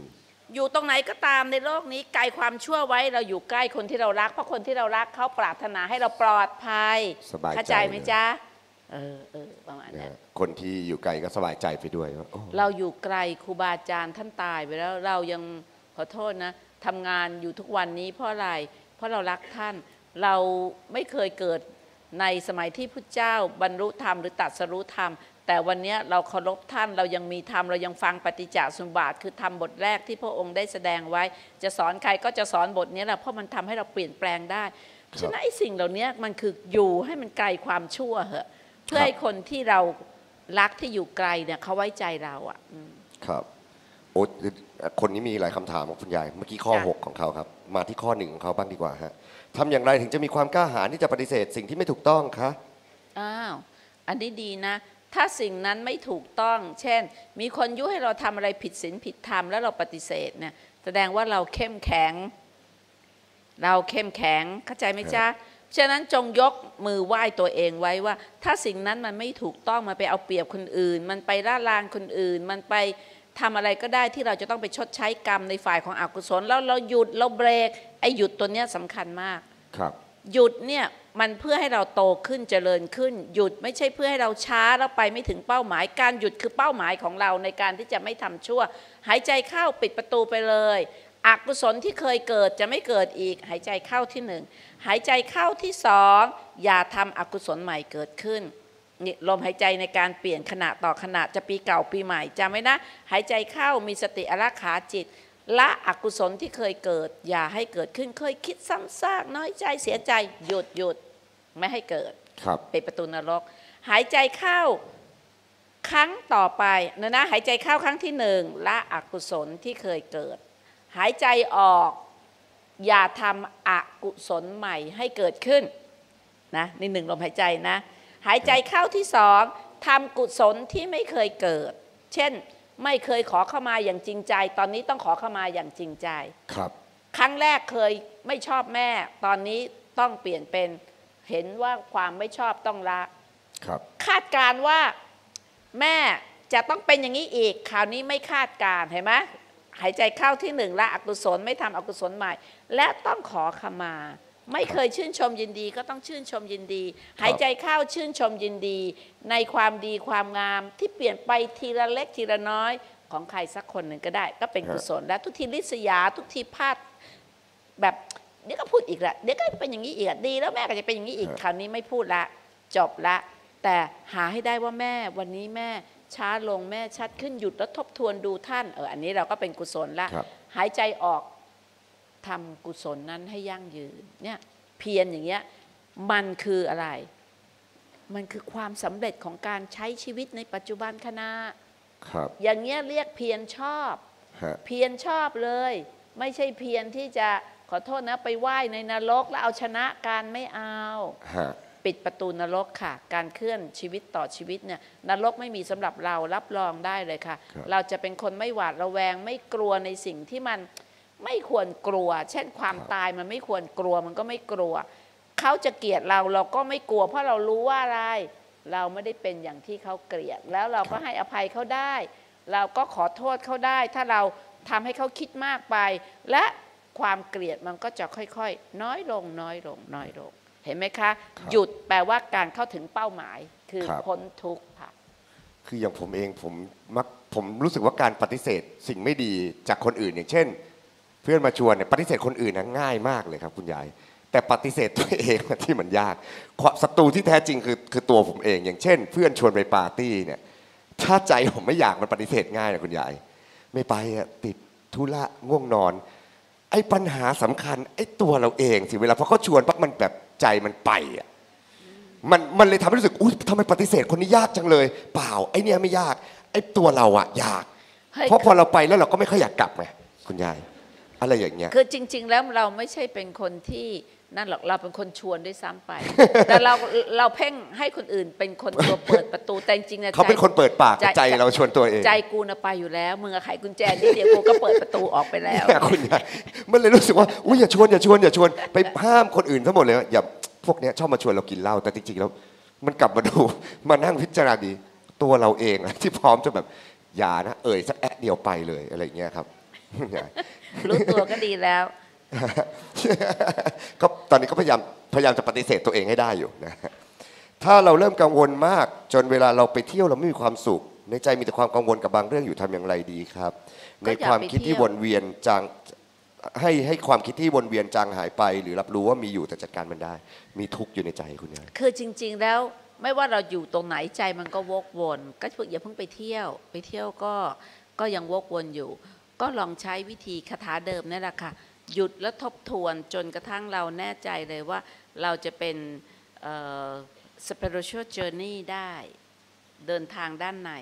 อยู่ตรงไหนก็ตามในโลกนี้ไกลความชั่วไว้เราอยู่ใกล้คนที่เรารักเพราะคนที่เรารักเขาปรารถนาให้เราปลอดภัยเข้าใจไหมจ๊ะเออเออประมาณนี้คนที่อยู่ไกลก็สบายใจไปด้วยเราอยู่ไกลครูบาอาจารย์ท่านตายไปแล้วเรายังขอโทษนะทำงานอยู่ทุกวันนี้เพราะอะไรเพราะเรารักท่านเราไม่เคยเกิดในสมัยที่พุทธเจ้าบรรลุธรรมหรือตรัสรู้ธรรมแต่วันนี้เราเคารพท่านเรายังมีธรรมเรายังฟังปฏิจจสมุปบาทคือธรรมบทแรกที่พระองค์ได้แสดงไว้จะสอนใครก็จะสอนบทนี้แหละเพราะมันทำให้เราเปลี่ยนแปลงได้ฉะนั้นไอ้สิ่งเหล่านี้มันคืออยู่ให้มันไกลความชั่วเหอะเพื่อให้คนที่เรารักที่อยู่ไกลเนี่ยเขาไว้ใจเราอ่ะครับโอ้คนนี้มีหลายคำถามของคุณยายเมื่อกี้ข้อหกของเขาครับมาที่ข้อหนึ่งของเขาบ้างดีกว่าฮะทำอย่างไรถึงจะมีความกล้าหาญที่จะปฏิเสธสิ่งที่ไม่ถูกต้องคะอ้าวอันนี้ดีนะถ้าสิ่งนั้นไม่ถูกต้องเช่นมีคนยุให้เราทำอะไรผิดศีลผิดธรรมแล้วเราปฏิเสธเนี่ยแสดงว่าเราเข้มแข็งเราเข้มแข็งเข้าใจไหมจ๊ะฉะนั้นจงยกมือไหว้ตัวเองไว้ว่าถ้าสิ่งนั้นมันไม่ถูกต้องมันไปเอาเปรียบคนอื่นมันไปล่าลานคนอื่นมันไปทำอะไรก็ได้ที่เราจะต้องไปชดใช้กรรมในฝ่ายของอกุศลแล้วเราหยุดเราเบรกไอ้หยุดตัวเนี้ยสำคัญมากครับหยุดเนี่ยมันเพื่อให้เราโตขึ้นเจริญขึ้นหยุดไม่ใช่เพื่อให้เราช้าแล้วไปไม่ถึงเป้าหมายการหยุดคือเป้าหมายของเราในการที่จะไม่ทำชั่วหายใจเข้าปิดประตูไปเลยอกุศลที่เคยเกิดจะไม่เกิดอีกหายใจเข้าที่หนึ่งหายใจเข้าที่สองอย่าทำอกุศลใหม่เกิดขึ้นนี่ลมหายใจในการเปลี่ยนขณะต่อขณะจะปีเก่าปีใหม่จำไว้นะหายใจเข้ามีสติอารักขาจิตละอกุศลที่เคยเกิดอย่าให้เกิดขึ้นเคยคิดซ้ำซากน้อยใจเสียใจหยุดหยุดไม่ให้เกิดปิดประตูนรกหายใจเข้าครั้งต่อไปนะนะหายใจเข้าครั้งที่หนึ่งละอกุศลที่เคยเกิดหายใจออกอย่าทำอกุศลใหม่ให้เกิดขึ้นนะนี่หนึ่งลมหายใจนะหายใจเข้าที่สองทำกุศลที่ไม่เคยเกิดเช่นไม่เคยขอเข้ามาอย่างจริงใจตอนนี้ต้องขอเข้ามาอย่างจริงใจครับครั้งแรกเคยไม่ชอบแม่ตอนนี้ต้องเปลี่ยนเป็นเห็นว่าความไม่ชอบต้องละครับคาดการว่าแม่จะต้องเป็นอย่างนี้อีกคราวนี้ไม่คาดการเห็นไหมหายใจเข้าที่หนึ่งละอกุศลไม่ทำอกุศลใหม่และต้องขอขมาไม่เคยชื่นชมยินดีก็ต้องชื่นชมยินดีหายใจเข้าชื่นชมยินดีในความดีความงามที่เปลี่ยนไปทีละเล็กทีละน้อยของใครสักคนหนึ่งก็ได้ก็เป็นกุศลและทุกทีริษยาทุกทีพลาดแบบเดี๋ยวก็พูดอีกละเดี๋ยวก็เป็นอย่างนี้อีกดีแล้วแม่ก็จะเป็นอย่างนี้อีกคราวนี้ไม่พูดละจบละแต่หาให้ได้ว่าแม่วันนี้แม่ช้าลงแม่ชัดขึ้นหยุดแล้วทบทวนดูท่านเอออันนี้เราก็เป็นกุศลละหายใจออกทำกุศลนั้นให้ยั่งยืนเนี่ยเพียรอย่างเงี้ยมันคืออะไรมันคือความสำเร็จของการใช้ชีวิตในปัจจุบันขณะอย่างเงี้ยเรียกเพียรชอบเพียรชอบเลยไม่ใช่เพียรที่จะขอโทษนะไปไหว้ในนรกแล้วเอาชนะการไม่เอาปิดประตูนรกค่ะการเคลื่อนชีวิตต่อชีวิตเนี่ยนรกไม่มีสำหรับเรารับรองได้เลยค่ะเราจะเป็นคนไม่หวาดระแวงไม่กลัวในสิ่งที่มันไม่ควรกลัวเช่นความตายมันไม่ควรกลัวมันก็ไม่กลัวเขาจะเกลียดเราเราก็ไม่กลัวเพราะเรารู้ว่าอะไรเราไม่ได้เป็นอย่างที่เขาเกลียดแล้วเราก็ให้อภัยเขาได้เราก็ขอโทษเขาได้ถ้าเราทำให้เขาคิดมากไปและความเกลียดมันก็จะค่อยๆน้อยลงน้อยลงน้อยลงเห็นไหมคะหยุดแปลว่าการเข้าถึงเป้าหมายคือพ้นทุกข์ค่ะคืออย่างผมเองผมมักผมรู้สึกว่าการปฏิเสธสิ่งไม่ดีจากคนอื่นอย่างเช่นเพื่อนมาชวนเนี่ยปฏิเสธคนอื่นนะง่ายมากเลยครับคุณยายแต่ปฏิเสธตัวเองที่มันยากศัตรูที่แท้จริงคือคือตัวผมเองอย่างเช่นเพื่อนชวนไปปาร์ตี้เนี่ยถ้าใจผมไม่อยากมันปฏิเสธง่ายนะคุณยายไม่ไปอ่ะติดธุระง่วงนอนไอ้ปัญหาสำคัญไอ้ตัวเราเองสิเวลาพอเขาชวนปั๊บมันแบบใจมันไปอ่ะมันมันเลยทำให้รู้สึกอุ้ยทำไมปฏิเสธคนนี้ยากจังเลยเปล่าไอ้เนี่ยไม่ยากไอ้ตัวเราอ่ะยากเพราะพอเราไปแล้วเราก็ไม่ค่อยอยากกลับไงคุณยายอะไรอย่างเงี้ยคือจริงๆแล้วเราไม่ใช่เป็นคนที่นั่นหรอกเราเป็นคนชวนด้วยซ้ำไปแต่เราเราเพ่งให้คนอื่นเป็นคนตัวเปิดประตูแต่จริงๆเขาเป็นคนเปิดปากใจเราชวนตัวเองใจกูน่ะไปอยู่แล้วมึงไขกุญแจนิดเดียวกูก็เปิดประตูออกไปแล้วคุณยายมันเลยรู้สึกว่าอุ้ยอย่าชวนอย่าชวนอย่าชวนไปห้ามคนอื่นทั้งหมดเลยอย่าพวกเนี้ยชอบมาชวนเรากินเหล้าแต่จริงๆแล้วมันกลับมาดูมานั่งพิจารณาดีตัวเราเองที่พร้อมจะแบบอย่านะเอ่ยสักแอะเดียวไปเลยอะไรอย่างเงี้ยครับรู้ตัวก็ดีแล้วก็ตอนนี้ก็พยายามพยายามจะปฏิเสธตัวเองให้ได้อยู่นะถ้าเราเริ่มกังวลมากจนเวลาเราไปเที่ยวเราไม่มีความสุขในใจมีแต่ความกังวลกับบางเรื่องอยู่ทำอย่างไรดีครับ ในความคิดที่วนเวียนจางให้ให้ความคิดที่วนเวียนจางหายไปหรือรับรู้ว่ามีอยู่แต่จัดการมันได้มีทุกข์อยู่ในใจคุณยายคือจริงๆแล้วไม่ว่าเราอยู่ตรงไหนใจมันก็วกวนก็อย่าเพิ่งไปเที่ยวไปเที่ยวก็ก็ยังวกวนอยู่ ก็ลองใช้วิธีคาถาเดิมนั่นแหละค่ะหยุดและทบทวนจนกระทั่งเราแน่ใจเลยว่าเราจะเป็น spiritual journey ได้เดินทางด้านใน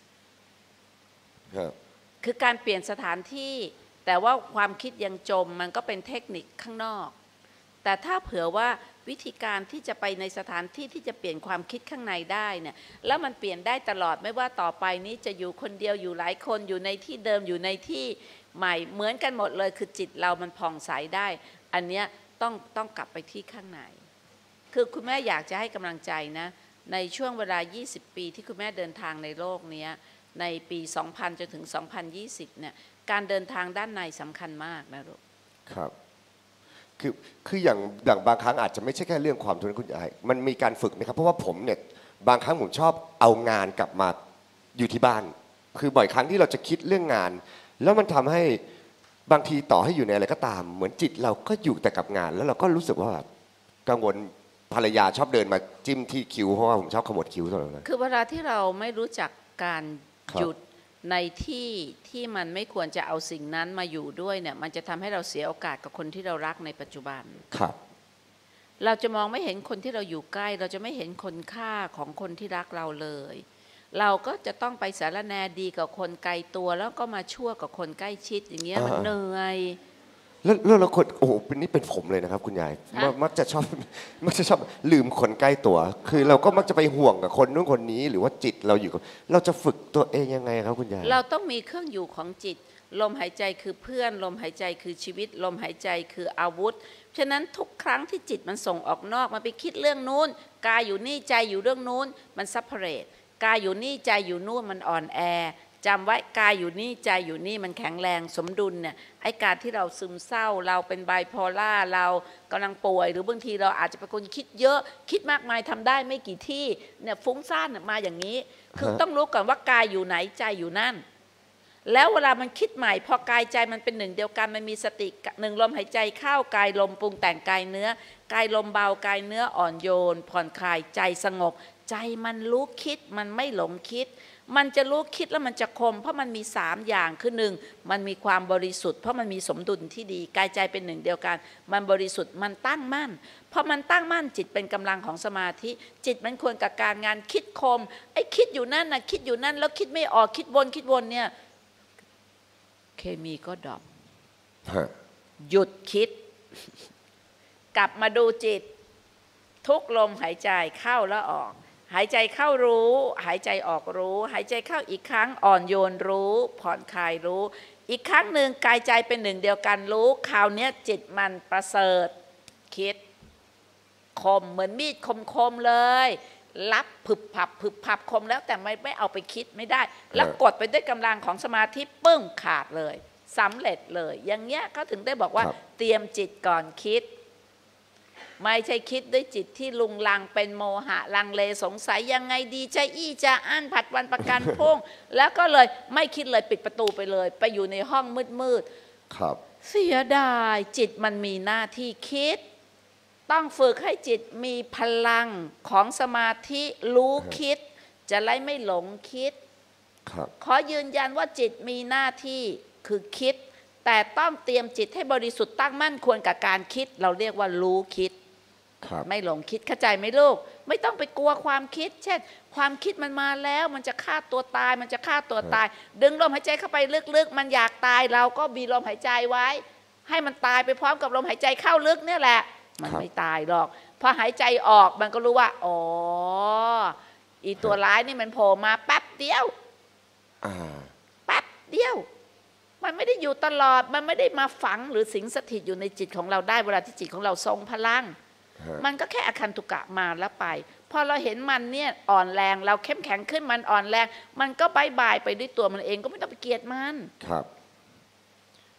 คือการเปลี่ยนสถานที่แต่ว่าความคิดยังจมมันก็เป็นเทคนิคข้างนอกแต่ถ้าเผื่อว่าวิธีการที่จะไปในสถานที่ที่จะเปลี่ยนความคิดข้างในได้เนี่ยแล้วมันเปลี่ยนได้ตลอดไม่ว่าต่อไปนี้จะอยู่คนเดียวอยู่หลายคนอยู่ในที่เดิมอยู่ในที่ใหม่เหมือนกันหมดเลยคือจิตเรามันผ่องใสได้อันเนี้ยต้องต้องกลับไปที่ข้างในคือคุณแม่อยากจะให้กำลังใจนะในช่วงเวลายี่สิบปีที่คุณแม่เดินทางในโลกนี้ในปีสองพันจนถึงสองพันยี่สิบเนี่ยการเดินทางด้านในสำคัญมากนะลูกครับคือคืออย่างอย่างบางครั้งอาจจะไม่ใช่แค่เรื่องความทุกข์คุณยายมันมีการฝึกไหมครับเพราะว่าผมเนี่ยบางครั้งผมชอบเอางานกลับมาอยู่ที่บ้านคือบ่อยครั้งที่เราจะคิดเรื่องงานแล้วมันทำให้บางทีต่อให้อยู่ในอะไรก็ตามเหมือนจิตเราก็อยู่แต่กับงานแล้วเราก็รู้สึกว่ากังวลภรรยาชอบเดินมาจิ้มที่คิ้วเพราะว่าผมชอบขมวดคิ้วตลอดเลยคือเวลาที่เราไม่รู้จักการหยุดในที่ที่มันไม่ควรจะเอาสิ่งนั้นมาอยู่ด้วยเนี่ยมันจะทำให้เราเสียโอกาสกับคนที่เรารักในปัจจุบันครับเราจะมองไม่เห็นคนที่เราอยู่ใกล้เราจะไม่เห็นคุณค่าของคนที่รักเราเลยเราก็จะต้องไปสารแนดีกับคนไกลตัวแล้วก็มาชั่วกับคนใกล้ชิดอย่างเงี้ยมันเหนื่อยแล้วแล้วเราคนโอ้โหเป็นนี่เป็นผมเลยนะครับคุณยายมักจะชอบมักจะชอบลืมคนใกล้ตัวคือเราก็มักจะไปห่วงกับคนนู้นคนนี้หรือว่าจิตเราอยู่กับเราจะฝึกตัวเองยังไงครับคุณยายเราต้องมีเครื่องอยู่ของจิตลมหายใจคือเพื่อนลมหายใจคือชีวิตลมหายใจคืออาวุธฉะนั้นทุกครั้งที่จิตมันส่งออกนอกมันไปคิดเรื่องนู้นกายอยู่นี่ใจอยู่เรื่องนู้นมันซัพเพเรตกายอยู่นี่ใจอยู่นู่นมันอ่อนแอจำไว้กายอยู่นี่ใจอยู่นี่มันแข็งแรงสมดุลเนี่ยไอ้การที่เราซึมเศร้าเราเป็นไบโพล่าเรากำลังป่วยหรือบางทีเราอาจจะเป็นคนคิดเยอะคิดมากมายทำได้ไม่กี่ที่เนี่ยฟุ้งซ่านมาอย่างนี้คือต้องรู้ก่อนว่ากายอยู่ไหนใจอยู่นั่นแล้วเวลามันคิดใหม่พอกายใจมันเป็นหนึ่งเดียวกันมันมีสติหนึ่งลมหายใจเข้ากายลมปรุงแต่งกายเนื้อกายลมเบากายเนื้ออ่อนโยนผ่อนคลายใจสงบใจมันรู้คิดมันไม่หลงคิดมันจะรู้คิดแล้วมันจะคมเพราะมันมีสามอย่างคือหนึ่งมันมีความบริสุทธิ์เพราะมันมีสมดุลที่ดีกายใจเป็นหนึ่งเดียวกันมันบริสุทธิ์มันตั้งมั่นเพราะมันตั้งมั่นจิตเป็นกำลังของสมาธิจิตมันควรกับการงานคิดคมไอ้คิดอยู่นั่นนะคิดอยู่นั่นแล้วคิดไม่ออกคิดวนคิดวนเนี่ยเคมีก็ดรอปหยุดคิดกลับมาดูจิตทุกลมหายใจเข้าแล้วออกหายใจเข้ารู้หายใจออกรู้หายใจเข้าอีกครั้งอ่อนโยนรู้ผ่อนคลายรู้อีกครั้งหนึ่งกายใจเป็นหนึ่งเดียวกันรู้คราวนี้จิตมันประเสริฐคิดคมเหมือนมีดคมๆเลยรับผึบผับผึบผับคมแล้วแต่ไม่ไม่เอาไปคิดไม่ได้แล้วกดไปด้วยกำลังของสมาธิปึ้งขาดเลยสำเร็จเลยอย่างเงี้ยเขาถึงได้บอกว่าเตรียมจิตก่อนคิดไม่ใช่คิดด้วยจิตที่ลุงลังเป็นโมหะลังเลสงสัยยังไงดีจะอี้จะอั้นผัดวันประกันพรุ่งแล้วก็เลยไม่คิดเลยปิดประตูไปเลยไปอยู่ในห้องมืดๆครับเสียดายจิตมันมีหน้าที่คิดต้องฝึกให้จิตมีพลังของสมาธิรู้คิดจะไล่ไม่หลงคิดขอยืนยันว่าจิตมีหน้าที่คือคิดแต่ต้องเตรียมจิตให้บริสุทธิ์ตั้งมั่นควรกับการคิดเราเรียกว่ารู้คิดไม่หลงคิดเข้าใจไหมลูกไม่ต้องไปกลัวความคิดเช่นความคิดมันมาแล้วมันจะฆ่าตัวตายมันจะฆ่าตัวตายดึงลมหายใจเข้าไปลึกๆมันอยากตายเราก็บีลมหายใจไว้ให้มันตายไปพร้อมกับลมหายใจเข้าลึกเนี่ยแหละมันไม่ตายหรอกพอหายใจออกมันก็รู้ว่าอ๋ออีตัวร้ายนี่มันโผล่มาแป๊บเดียวแป๊บเดียวมันไม่ได้อยู่ตลอดมันไม่ได้มาฝังหรือสิงสถิตอยู่ในจิตของเราได้เวลาที่จิตของเราทรงพลังมันก็แค่อคันตุกะมาแล้วไปพอเราเห็นมันเนี่ยอ่อนแรงเราเข้มแข็งขึ้นมันอ่อนแรงมันก็บายบายไปด้วยตัวมันเองก็ไม่ต้องไปเกลียดมันครับ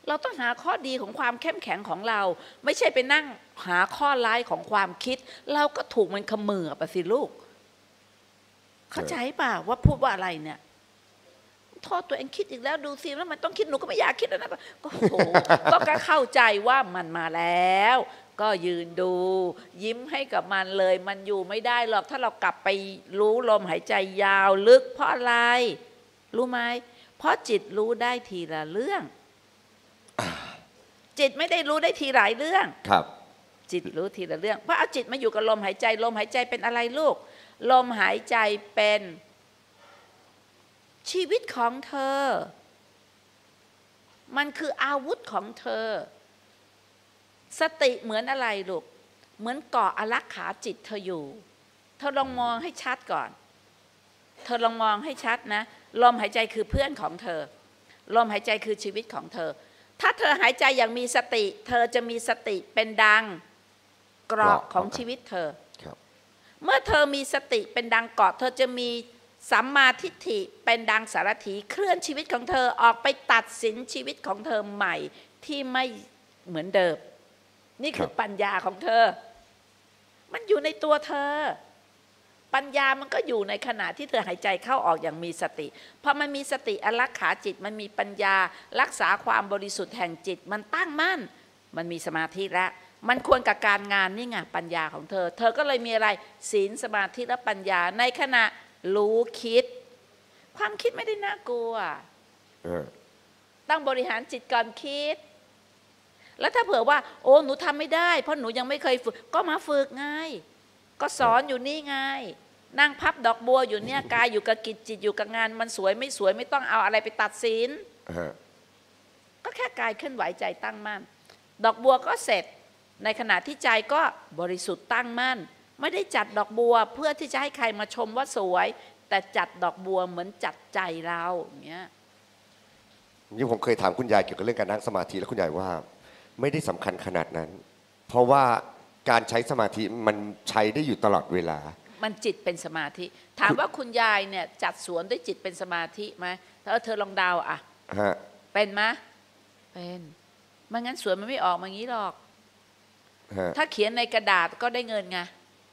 เราต้องหาข้อดีของความเข้มแข็งของเรา ไม่ใช่ไปนั่งหาข้อร้ายของความคิดเราก็ถูกมันเขมือบไปสิลูกเข้าใจป่ะว่าพูดว่าอะไรเนี่ยโทษตัวเองคิดอีกแล้วดูสิแล้วมันต้องคิดหนูก็ไม่อยากคิดแล้วนะก็โหก็เข้าใจว่ามันมาแล้วก็ยืนดูยิ้มให้กับมันเลยมันอยู่ไม่ได้หรอกถ้าเรากลับไปรู้ลมหายใจยาวลึกเพราะอะไรรู้ไหมเพราะจิตรู้ได้ทีละเรื่องจิตไม่ได้รู้ได้ทีหลายเรื่องครับจิตรู้ทีละเรื่องเพราะเอาจิตมาอยู่กับลมหายใจลมหายใจเป็นอะไรลูกลมหายใจเป็นชีวิตของเธอมันคืออาวุธของเธอสติเหมือนอะไรลูกเหมือนเกาะอารักขาจิตเธออยู่เธอลองมองให้ชัดก่อนเธอลองมองให้ชัดนะลมหายใจคือเพื่อนของเธอลมหายใจคือชีวิตของเธอถ้าเธอหายใจอย่างมีสติเธอจะมีสติเป็นดังเกราะของชีวิตเธอเมื่อเธอมีสติเป็นดังเกราะเธอจะมีสัมมาทิฏฐิเป็นดังสารถีเคลื่อนชีวิตของเธอออกไปตัดสินชีวิตของเธอใหม่ที่ไม่เหมือนเดิมนี่คือปัญญาของเธอมันอยู่ในตัวเธอปัญญามันก็อยู่ในขณะที่เธอหายใจเข้าออกอย่างมีสติพอมันมีสติอารักขาจิตมันมีปัญญารักษาความบริสุทธิ์แห่งจิตมันตั้งมั่นมันมีสมาธิแล้วมันควรกับการงานนี่ไงปัญญาของเธอเธอก็เลยมีอะไรศีลสมาธิและปัญญาในขณะรู้คิดความคิดไม่ได้น่ากลัวต้องบริหารจิตก่อนคิดแล้วถ้าเผื่อว่าโอ้หนูทำไม่ได้เพราะหนูยังไม่เคยฝึกก็มาฝึกไงก็สอนอยู่นี่ไงนั่งพับดอกบัวอยู่เนี่ยกายอยู่กับกิจจิตอยู่กับงานมันสวยไม่สวยไม่ต้องเอาอะไรไปตัดสินก็แค่กายเคลื่อนไหวใจตั้งมั่นดอกบัวก็เสร็จในขณะที่ใจก็บริสุทธิ์ตั้งมั่นไม่ได้จัดดอกบัวเพื่อที่จะให้ใครมาชมว่าสวยแต่จัดดอกบัวเหมือนจัดใจเราอย่างเงี้ยนี่ผมเคยถามคุณยายเกี่ยวกับเรื่องการนั่งสมาธิแล้วคุณยายว่าไม่ได้สำคัญขนาดนั้นเพราะว่าการใช้สมาธิมันใช้ได้อยู่ตลอดเวลามันจิตเป็นสมาธิถามว่าคุณยายเนี่ยจัดสวนด้วยจิตเป็นสมาธิไหมถ้าเธอลองเดาอ่ะเป็นไหมเป็นไม่งั้นสวนมันไม่ออกมางี้หรอกถ้าเขียนในกระดาษก็ได้เงินไง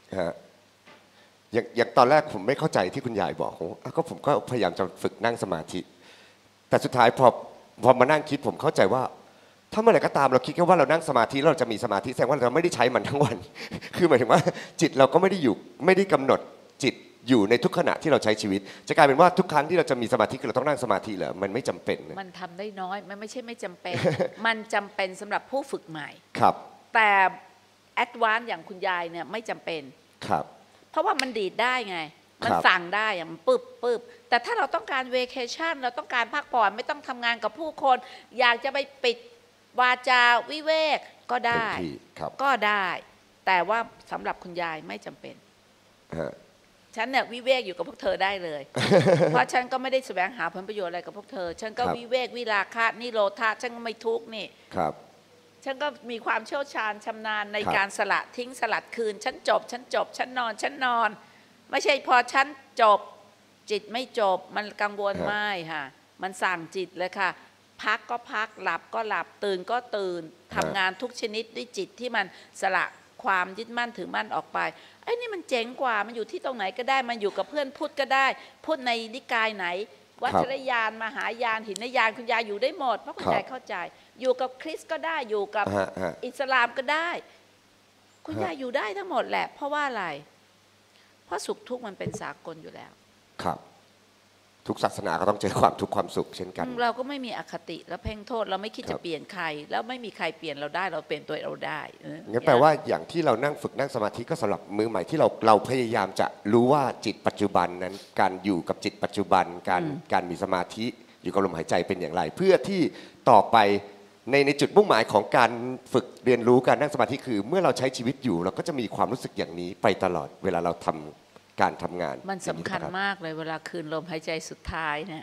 อย่างอย่างตอนแรกผมไม่เข้าใจที่คุณยายบอกผมก็ผมก็พยายามจะฝึกนั่งสมาธิแต่สุดท้ายพอพอมานั่งคิดผมเข้าใจว่าถ้าเมื่อไหร่ก็ตามเราคิดแค่ว่าเรานั่งสมาธิเราจะมีสมาธิแสดงว่าเราไม่ได้ใช้มันทั้งวันคือหมายถึงว่าจิตเราก็ไม่ได้อยู่ไม่ได้กำหนดจิตอยู่ในทุกขณะที่เราใช้ชีวิตจะกลายเป็นว่าทุกครั้งที่เราจะมีสมาธิคือเราต้องนั่งสมาธิเหรอมันไม่จำเป็นมันทำได้น้อยมันไม่ใช่ไม่จำเป็น มันจำเป็นสำหรับผู้ฝึกใหม่ครับแต่แอดวานซ์อย่างคุณยายเนี่ยไม่จำเป็นครับเพราะว่ามันดีดได้ไงมันสั่งได้อะมันปึ๊บปึ๊บแต่ถ้าเราต้องการเวเคชั่นเราต้องการพักผ่อนไม่ต้องทำงานกับผู้คนอยากจะไปปิดวาจาวิเวกก็ได้ก็ได้แต่ว่าสำหรับคุณยายไม่จำเป็นฉันเนี่ยวิเวกอยู่กับพวกเธอได้เลย เพราะฉันก็ไม่ได้แสวงหาผลประโยชน์อะไรกับพวกเธอฉันก็วิเวกวิราคะนิโรธาฉันก็ไม่ทุกข์นี่ครับฉันก็มีความเชี่ยวชาญชำนาญในการสละทิ้งสลัดคืนฉันจบฉันจบฉันนอนฉันนอนไม่ใช่พอฉันจบจิตไม่จบมันกังวลไม่ค่ะมันสั่งจิตเลยค่ะพักก็พักหลับก็หลับตื่นก็ตื่นทำงานทุกชนิดด้วยจิตที่มันสละความยึดมั่นถือมั่นออกไปไอ้นี่มันเจ๋งกว่ามันอยู่ที่ตรงไหนก็ได้มันอยู่กับเพื่อนพูดก็ได้พูดในนิกายไหนวัชรยานมหายานหินยานคุณยายอยู่ได้หมดเพราะคุณยายเข้าใจอยู่กับคริสต์ก็ได้อยู่กับอิสลามก็ได้คุณยายอยู่ได้ทั้งหมดแหละเพราะว่าอะไรเพราะสุขทุกข์มันเป็นสากลอยู่แล้วครับทุกศาสนาก็ต้องเจอความทุกข์ความสุขเช่นกันเราก็ไม่มีอคติและเพ่งโทษเราไม่คิดจะเปลี่ยนใครแล้วไม่มีใครเปลี่ยนเราได้เราเปลี่ยนตัวเราได้งั้นแปลว่าอย่างที่เรานั่งฝึกนั่งสมาธิก็สำหรับมือใหม่ที่เราเราพยายามจะรู้ว่าจิตปัจจุบันนั้นการอยู่กับจิตปัจจุบันการการมีสมาธิอยู่กับลมหายใจเป็นอย่างไรเพื่อที่ต่อไปในในจุดมุ่งหมายของการฝึกเรียนรู้การนั่งสมาธิคือเมื่อเราใช้ชีวิตอยู่เราก็จะมีความรู้สึกอย่างนี้ไปตลอดเวลาเราทำการทำงานมันสำคัญมากเลยเวลาคืนลมหายใจสุดท้ายเนี่ย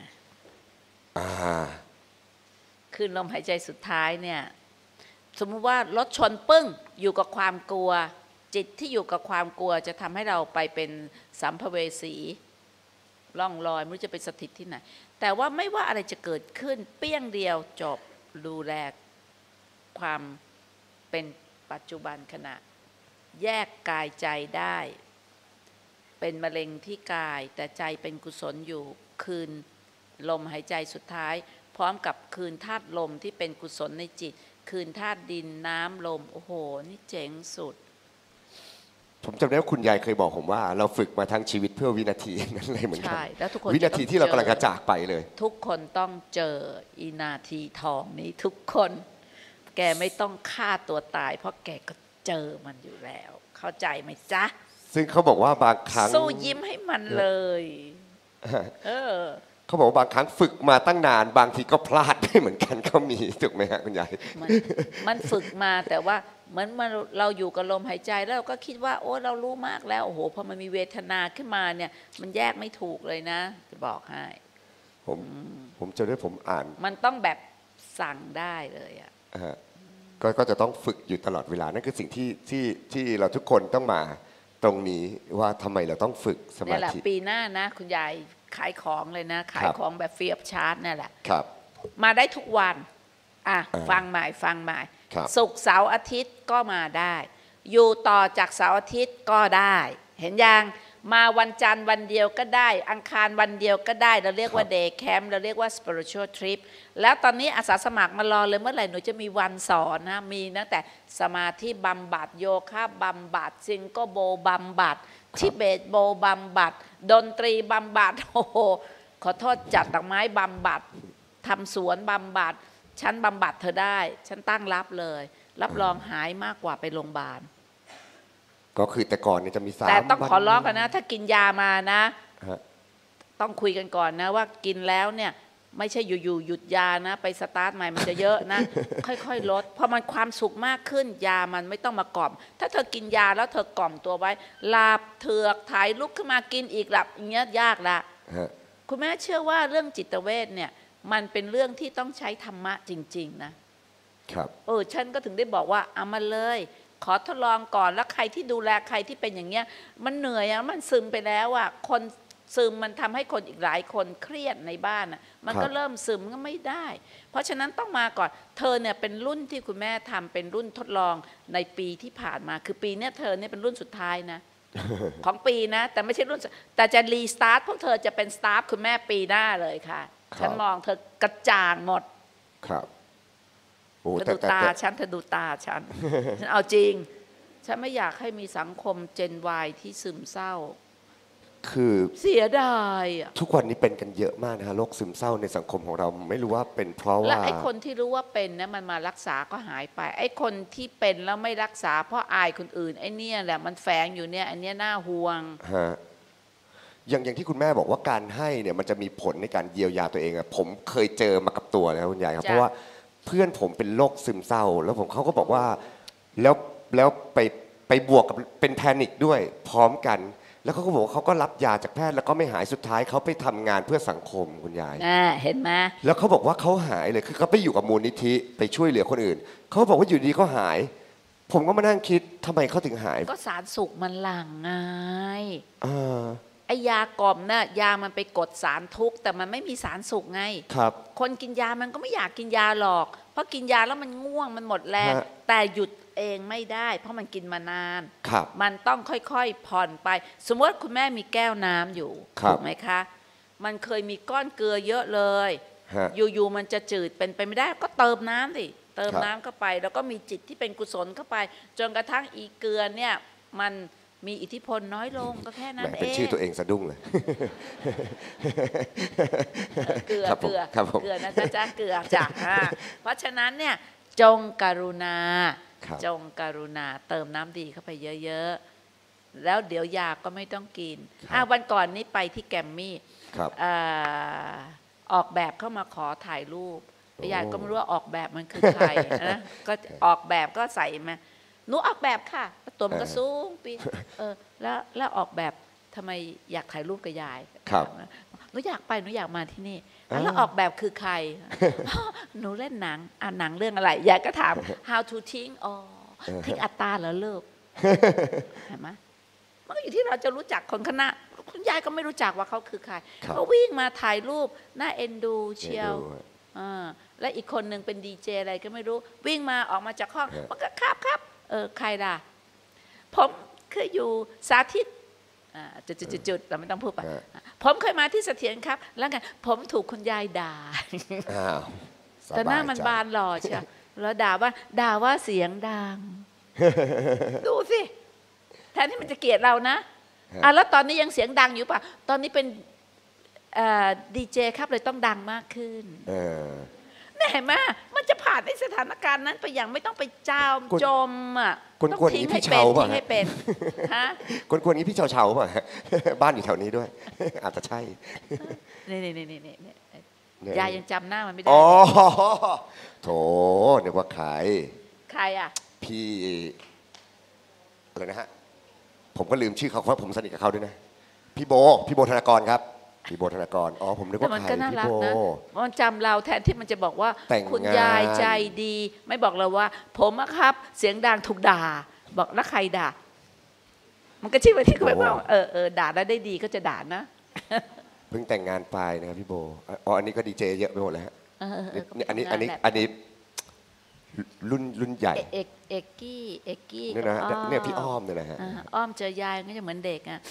คืนลมหายใจสุดท้ายเนี่ยสมมุติว่ารถชนปึ้งอยู่กับความกลัวจิตที่อยู่กับความกลัวจะทำให้เราไปเป็นสัมภเวสีล่องลอยไม่รู้จะไปสถิตที่ไหนแต่ว่าไม่ว่าอะไรจะเกิดขึ้นเปี้ยงเดียวจบดูแลความเป็นปัจจุบันขณะแยกกายใจได้เป็นมะเร็งที่กายแต่ใจเป็นกุศลอยู่คืนลมหายใจสุดท้ายพร้อมกับคืนธาตุลมที่เป็นกุศลในจิตคืนธาตุดินน้ำลมโอ้โหนี่เจ๋งสุดผมจำได้ว่าคุณยายเคยบอกผมว่าเราฝึกมาทั้งชีวิตเพื่อวินาทีนั้นเลยเหมือนกันใช่แล้วทุกคนวินาทีที่เรากำลังจะจากไปเลยทุกคนต้องเจออีนาทีทองนี้ทุกคนแกไม่ต้องฆ่าตัวตายเพราะแกก็เจอมันอยู่แล้วเข้าใจไหมจ๊ะซึ่งเขาบอกว่าบางครั้งสู้ยิ้มให้มันเลยเออเขาบอกว่าบางครั้งฝึกมาตั้งนานบางทีก็พลาดได้เหมือนกันก็มีถูกไหมฮะคุณยายมันมันฝึกมาแต่ว่าเหมือนมันเราอยู่กับลมหายใจแล้วเราก็คิดว่าโอ้เรารู้มากแล้วโอ้โหพอมันมีเวทนาขึ้นมาเนี่ยมันแยกไม่ถูกเลยนะจะบอกให้ผมผมจะได้ผมอ่านมันต้องแบบสั่งได้เลยอ่ะก็ก็จะต้องฝึกอยู่ตลอดเวลานั่นคือสิ่งที่ที่ที่เราทุกคนต้องมาตรงนี้ว่าทำไมเราต้องฝึกสมาธิปีหน้านะคุณยายขายของเลยนะขายของแบบฟรีออฟชาร์จนั่นแหละครับมาได้ทุกวันอ่ะฟังใหม่ฟังใหม่ศุกร์เสาร์อาทิตย์ก็มาได้อยู่ต่อจากเสาร์อาทิตย์ก็ได้เห็นยังมาวันจันทร์วันเดียวก็ได้อังคารวันเดียวก็ได้เราเรียกว่าเดย์แคมป์เราเรียกว่า spiritual trip แล้วตอนนี้อาสาสมัครมารอเลยเมื่อไหร่หนูจะมีวันสอนนะมีตั้งแต่สมาธิบำบัดโยคะบำบัดซิงโกโบบำบัดทิเบตโบบำบัดดนตรีบำบัดโอ้โหขอโทษจัดดอกไม้บำบัดทำสวนบำบัดฉันบำบัดเธอได้ฉันตั้งรับเลยรับรองหายมากกว่าไปโรงพยาบาลก็คือแต่ก่อนเนี่ยจะมีสามแต่ต้องขอร้องกันนะถ้ากินยามานะต้องคุยกันก่อนนะว่ากินแล้วเนี่ยไม่ใช่อยู่ๆหยุดยานะไปสตาร์ทใหม่มันจะเยอะนะค่อยๆลดเพราะมันความสุขมากขึ้นยามันไม่ต้องมากล่อมถ้าเธอกินยาแล้วเธอกล่อมตัวไว้หลับเถือกถ่ายลุกขึ้นมากินอีกหลับอย่างเงี้ยยากละคุณแม่เชื่อว่าเรื่องจิตเวชเนี่ยมันเป็นเรื่องที่ต้องใช้ธรรมะจริงๆนะครับเออฉันก็ถึงได้บอกว่าเอามาเลยขอทดลองก่อนแล้วใครที่ดูแลใครที่เป็นอย่างเงี้ยมันเหนื่อยอะมันซึมไปแล้วอะคนซึมมันทำให้คนอีกหลายคนเครียดในบ้านอะมันก็เริ่มซึมก็ไม่ได้เพราะฉะนั้นต้องมาก่อนเธอเนี่ยเป็นรุ่นที่คุณแม่ทำเป็นรุ่นทดลองในปีที่ผ่านมาคือปีเนี้ยเธอเนี่ยเป็นรุ่นสุดท้ายนะ ของปีนะแต่ไม่ใช่รุ่นแต่จะรีสตาร์ทพวกเธอจะเป็นสตาฟคุณแม่ปีหน้าเลยค่ะฉันมองเธอกระจ่างหมดครับเธอดูตาฉันเธอดูตาฉันฉันเอาจริงฉันไม่อยากให้มีสังคมเจน Y ที่ซึมเศร้าคือเสียดายทุกวันนี้เป็นกันเยอะมากนะฮะโรคซึมเศร้าในสังคมของเราไม่รู้ว่าเป็นเพราะว่าและไอ้คนที่รู้ว่าเป็นนะมันมารักษาก็หายไปไอ้คนที่เป็นแล้วไม่รักษาเพราะอายคนอื่นไอ้เนี่ยแหละมันแฝงอยู่เนี่ยอันนี้น่าห่วงฮะอย่างอย่างที่คุณแม่บอกว่าการให้เนี่ยมันจะมีผลในการเยียวยาตัวเองอะผมเคยเจอมากับตัวนะคุณยายครับเพราะว่าเพื่อนผมเป็นโรคซึมเศร้าแล้วผมเขาก็บอกว่าแล้วแล้วไปไปบวกกับเป็นแพนิคด้วยพร้อมกันแล้วเขาก็บอกว่าเขาก็รับยาจากแพทย์แล้วก็ไม่หายสุดท้ายเขาไปทำงานเพื่อสังคมคุณยายเห็นไหมแล้วเขาบอกว่าเขาหายเลยคือเขาไปอยู่กับมูลนิธิไปช่วยเหลือคนอื่นเขาบอกว่าอยู่ดีเขาหายผมก็มานั่งคิดทำไมเขาถึงหายก็สารสุขมันหลั่งไงอ่าไอ้ยากล่อมน่ะยามันไปกดสารทุกข์แต่มันไม่มีสารสุขไงครับคนกินยามันก็ไม่อยากกินยาหรอกเพราะกินยาแล้วมันง่วงมันหมดแรงแต่หยุดเองไม่ได้เพราะมันกินมานานมันต้องค่อยๆผ่อนไปสมมติคุณแม่มีแก้วน้ำอยู่ถูกไหมคะมันเคยมีก้อนเกลือเยอะเลยอยู่ๆมันจะจืดเป็นไปไม่ได้ก็เติมน้ำสิเติมน้ำเข้าไปแล้วก็มีจิตที่เป็นกุศลเข้าไปจนกระทั่งอีเกลือเนี่ยมันมีอิทธิพลน้อยลงก็แค่นั้นเองเป็นชื่อตัวเองสะดุ้งเลยเกลือเกลือเกลือนะจ๊ะจ๊ะเกลือจ้ะเพราะฉะนั้นเนี่ยจงกรุณาจงกรุณาเติมน้ำดีเข้าไปเยอะๆแล้วเดี๋ยวยาก็ไม่ต้องกินวันก่อนนี้ไปที่แกมมี่ออกแบบเข้ามาขอถ่ายรูปยายก็ไม่รู้ว่าออกแบบมันคือใครนะก็ออกแบบก็ใส่มาหนูออกแบบค่ะตัวมันก็สูงปีเออแล้วแล้วออกแบบทำไมอยากถ่ายรูปกับยายครับหนูอยากไปหนูอยากมาที่นี่แล้วออกแบบคือใครหนูเล่นหนังอ่านหนังเรื่องอะไรยายก็ถาม how to ทิ้งอ๋อทิ้งอัตตาเหรอเลิกเห็นไหมมันก็อยู่ที่เราจะรู้จักคนคณะคุณยายก็ไม่รู้จักว่าเขาคือใครเขาวิ่งมาถ่ายรูปน่าเอ็นดูเชียวอ่าและอีกคนหนึ่งเป็นดีเจอะไรก็ไม่รู้วิ่งมาออกมาจากห้องมันก็ครับครับเออใครล่ะผมเคยอยู่สาธิตจุดจุดจุดเราไม่ต้องพูดไปผมเคยมาที่เสถียรครับแล้วไงผมถูกคุณยายด่าแต่หน้ามันบานหล่อใช่แล้วด่าว่าด่าว่าเสียงดังดูสิแทนที่มันจะเกลียดเรานะอ่ะแล้วตอนนี้ยังเสียงดังอยู่ป่ะตอนนี้เป็นดีเจครับเลยต้องดังมากขึ้นนี่เห็นไหมมันจะผ่านในสถานการณ์นั้นไปอย่างไม่ต้องไปจามจมอ่ะต้องทิ้งให้เป็นทิ้งให้เป็นฮะคนคนนี้พี่เฉาเฉาป่ะบ้านอยู่แถวนี้ด้วยอาจจะใช่นี่นี่นี่นี่นี่ยายยังจำหน้ามันไม่ได้อ๋อโถนึกว่าใครใครอ่ะพี่อะไรนะฮะผมก็ลืมชื่อเขาเพราะผมสนิทกับเขาด้วยนะพี่โบพี่โบธนากรครับพี่โบธนากรอ๋อผมนึกว่าใครพี่โบมันจำเราแทนที่มันจะบอกว่าคุณยายใจดีไม่บอกเราว่าผมอะครับเสียงดังถูกด่าบอกแล้วใครด่ามันก็ชี้ไปที่เขาบอกเออเออด่าแล้วได้ดีก็จะด่านะเพิ่งแต่งงานไปนะครับพี่โบอ๋ออันนี้ก็ดีเจเยอะไปหมดแล้วฮะอันนี้อันนี้อันนี้รุ่นรุ่นใหญ่เอกเอกกี้เอกกี้เนี่ยนะเนี่ยพี่อ้อมเนี่ยนะฮะอ้อมเจอยายก็จะเหมือนเด็กอ่ะ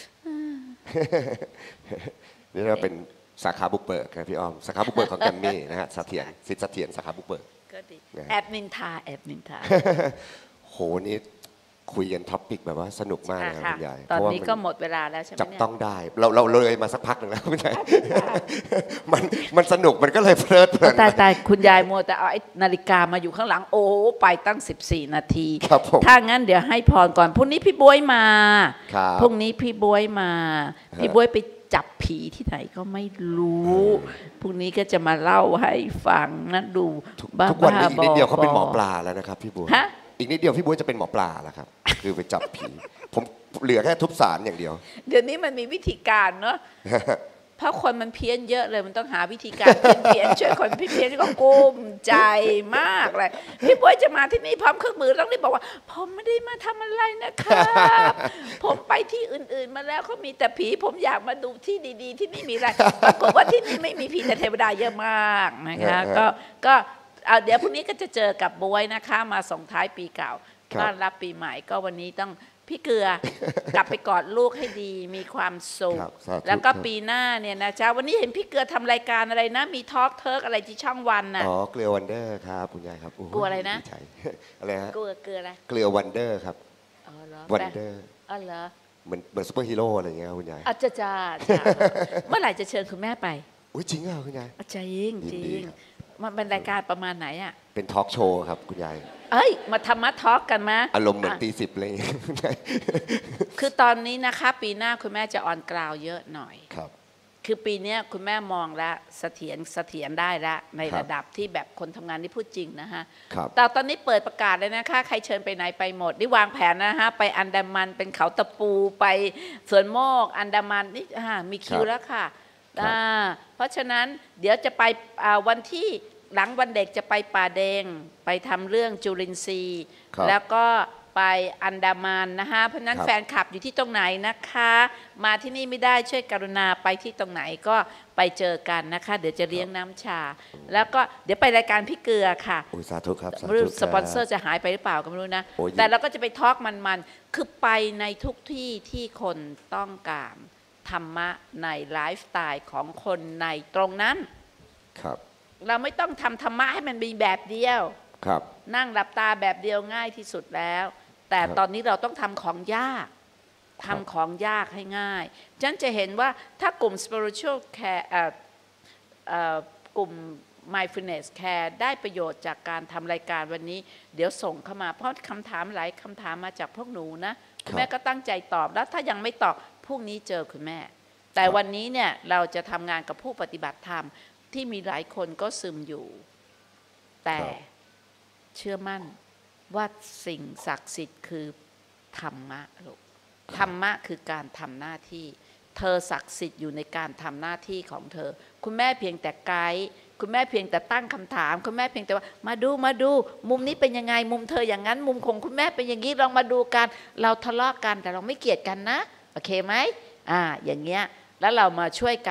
นี่เราเป็นสาขาบุกเบิกครับพี่อ้อมสาขาบุกเบิกของแกมมี่นะฮะเสถียรสิทธิ์เสถียรสาขาบุกเบิกก็ดีแอดมินทาแอดมินทาโหนี่คุยกันท็อปิกแบบว่าสนุกมากเลยคุณยายตอนนี้ก็หมดเวลาแล้วใช่ไหมจับต้องได้เราเราเลยมาสักพักหนึ่งแล้วคุณยายมันมันสนุกมันก็เลยเพลิดเพลินแต่แต่คุณยายมัวแต่เอาไอ้นาฬิกามาอยู่ข้างหลังโอ้ไปตั้งสิบสี่นาทีถ้างั้นเดี๋ยวให้พรก่อนพรุ่งนี้พี่บ๊วยมาพรุ่งนี้พี่บ๊วยมาพี่บ๊วยไปจับผีที่ไหนก็ไม่รู้พรุ่งนี้ก็จะมาเล่าให้ฟังนะดูบ้าทุกวันนี้อีกนิดเดียวเขาเป็นหมอปลาแล้วนะครับพี่บ๊วยอีกนิดเดียวพี่บ๊วยจะเป็นหมอปลาแล้วครับคือไปจับผีผมเหลือแค่ทุบสารอย่างเดียวเดี๋ยวนี้มันมีวิธีการเนาะเพราะคนมันเพี้ยนเยอะเลยมันต้องหาวิธีการเพี้ยนช่วยคนเพี้ยนก็กุ้มใจมากเลยพี่บ๊วยจะมาที่นี่พร้อมเครื่องมือต้องรีบบอกว่าผมไม่ได้มาทำอะไรนะครับผมไปที่อื่นๆมาแล้วเขามีแต่ผีผมอยากมาดูที่ดีๆที่นี่มีอะไรปรากฏว่าที่นี่ไม่มีผีแต่เทวดาเยอะมากนะคะก็ก็เดี๋ยวพรุ่งนี้ก็จะเจอกับบ๊วยนะคะมาส่งท้ายปีเก่าต้อนรับปีใหม่ก็วันนี้ต้องพี่เกลือกลับไปกอดลูกให้ดีมีความสุขแล้วก็ปีหน้าเนี่ยนะจ๊ะวันนี้เห็นพี่เกลือทำรายการอะไรนะมีทอล์กเทิร์กอะไรที่ช่องวันน่ะอ๋อเกลือวันเดอร์ครับคุณยายครับกลัวอะไรนะอะไรฮะเกลือเกลืออะไรเกลือวันเดอร์ครับอ๋อเหรอวันเดอร์อ๋อเหรอเหมือนเหมือนซูเปอร์ฮีโร่อะไรอย่างเงี้ยคุณยายอาจจะจ้าเมื่อไหร่จะเชิญคุณแม่ไปอุ้ยจริงเหรอคุณยายจริงจริงมันเป็นรายการประมาณไหนอ่ะเป็นทอล์กโชว์ครับคุณยายเอ้ยมาทำมาทอล์กกันมาอารมณ์เหมือนตีสิบเลยคือตอนนี้นะคะปีหน้าคุณแม่จะออนกราวเยอะหน่อยครับคือปีนี้คุณแม่มองแล้วเสถียรเสถียรได้แล้วในระดับที่แบบคนทำงานที่พูดจริงนะฮะแต่ตอนนี้เปิดประกาศเลยนะคะใครเชิญไปไหนไปหมดนี่วางแผนนะฮะไปอันดามันเป็นเขาตะปูไปสวนโมกอันดามันนี่มีคิวแล้วค่ะเพราะฉะนั้นเดี๋ยวจะไปวันที่หลังวันเด็กจะไปป่าแดงไปทำเรื่องจุลินทรีย์แล้วก็ไปอันดามันนะคะเพราะนั้นแฟนคลับอยู่ที่ตรงไหนนะคะมาที่นี่ไม่ได้ช่วยกรุณาไปที่ตรงไหนก็ไปเจอกันนะคะเดี๋ยวจะเลี้ยงน้ำชาแล้วก็เดี๋ยวไปรายการพี่เกลือค่ะสาธุครับไม่รู้สปอนเซอร์จะหายไปหรือเปล่าก็ไม่รู้นะแต่เราก็จะไปทอล์กมันๆคือไปในทุกที่ที่คนต้องการธรรมะในไลฟ์สไตล์ของคนในตรงนั้นครับเราไม่ต้องทำธรรมะให้มันมีแบบเดียวครับนั่งหลับตาแบบเดียวง่ายที่สุดแล้วแต่ตอนนี้เราต้องทำของยากทำของยากให้ง่ายฉันจะเห็นว่าถ้ากลุ่ม spiritual care กลุ่ม mindfulness care ได้ประโยชน์จากการทำรายการวันนี้เดี๋ยวส่งเข้ามาเพราะคำถามหลายคำถามมาจากพวกหนูนะคุณแม่ก็ตั้งใจตอบแล้วถ้ายังไม่ตอบพรุ่งนี้เจอคุณแม่แต่วันนี้เนี่ยเราจะทำงานกับผู้ปฏิบัติธรรมที่มีหลายคนก็ซึมอยู่แต่เชื่อมั่นว่าสิ่งศักดิ์สิทธิ์คือธรรมะลูกธรรมะคือการทำหน้าที่เธอศักดิ์สิทธิ์อยู่ในการทำหน้าที่ของเธอคุณแม่เพียงแต่ไกด์คุณแม่เพียงแต่ตั้งคำถามคุณแม่เพียงแต่ว่ามาดูมาดูมุมนี้เป็นยังไงมุมเธออย่างนั้นมุมของคุณแม่เป็นอย่างนี้ลองมาดูกันเราทะเลาะกันแต่เราไม่เกลียดกันนะโอเคไหมอ่าอย่างเงี้ยแล้วเรามาช่วยกัน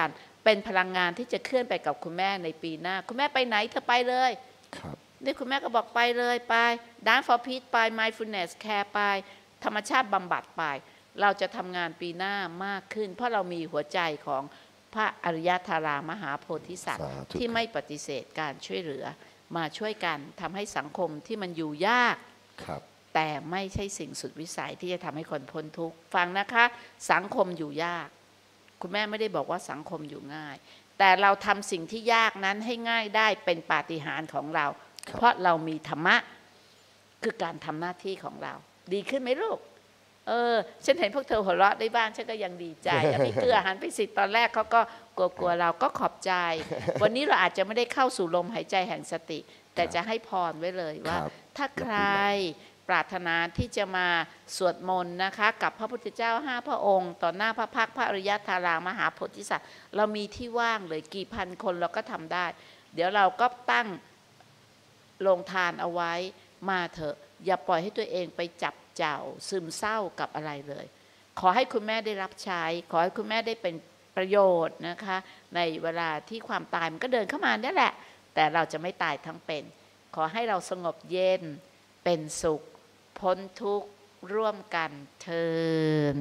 เป็นพลังงานที่จะเคลื่อนไปกับคุณแม่ในปีหน้าคุณแม่ไปไหนเธอไปเลยครับนี่คุณแม่ก็บอกไปเลยไป Dance for Peace ไป Mindfulness Care ไปธรรมชาติบำบัดไปเราจะทำงานปีหน้ามากขึ้นเพราะเรามีหัวใจของพระอริยธารามหาโพธิสัตว์ที่ไม่ปฏิเสธการช่วยเหลือมาช่วยกันทำให้สังคมที่มันอยู่ยากแต่ไม่ใช่สิ่งสุดวิสัยที่จะทำให้คนพ้นทุกข์ฟังนะคะสังคมอยู่ยากคุณแม่ไม่ได้บอกว่าสังคมอยู่ง่ายแต่เราทำสิ่งที่ยากนั้นให้ง่ายได้เป็นปาฏิหาริย์ของเราเพราะเรามีธรรมะคือการทำหน้าที่ของเราดีขึ้นไหมลูกเออฉันเห็นพวกเธอหัวเราะได้บ้างฉันก็ยังดีใจพี่เกลือหันไปสิตอนแรกเขาก็กลัวๆเราก็ขอบใจวันนี้เราอาจจะไม่ได้เข้าสู่ลมหายใจแห่งสติแต่จะให้พรไว้เลยว่าถ้าใครปรารถนาที่จะมาสวดมนต์นะคะกับพระพุทธเจ้าห้าพระองค์ต่อหน้าพระพักตร์พระอริยธารามหาโพธิสัตว์เรามีที่ว่างเลยกี่พันคนเราก็ทำได้เดี๋ยวเราก็ตั้งโรงทานเอาไว้มาเถอะอย่าปล่อยให้ตัวเองไปจับเจ้าซึมเศร้ากับอะไรเลยขอให้คุณแม่ได้รับใช้ขอให้คุณแม่ได้เป็นประโยชน์นะคะในเวลาที่ความตายมันก็เดินเข้ามานี่แหละแต่เราจะไม่ตายทั้งเป็นขอให้เราสงบเย็นเป็นสุขพ้นทุกข์ร่วมกันเถิด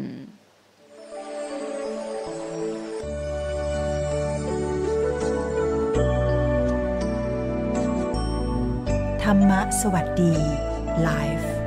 ธรรมะสวัสดีไลฟ์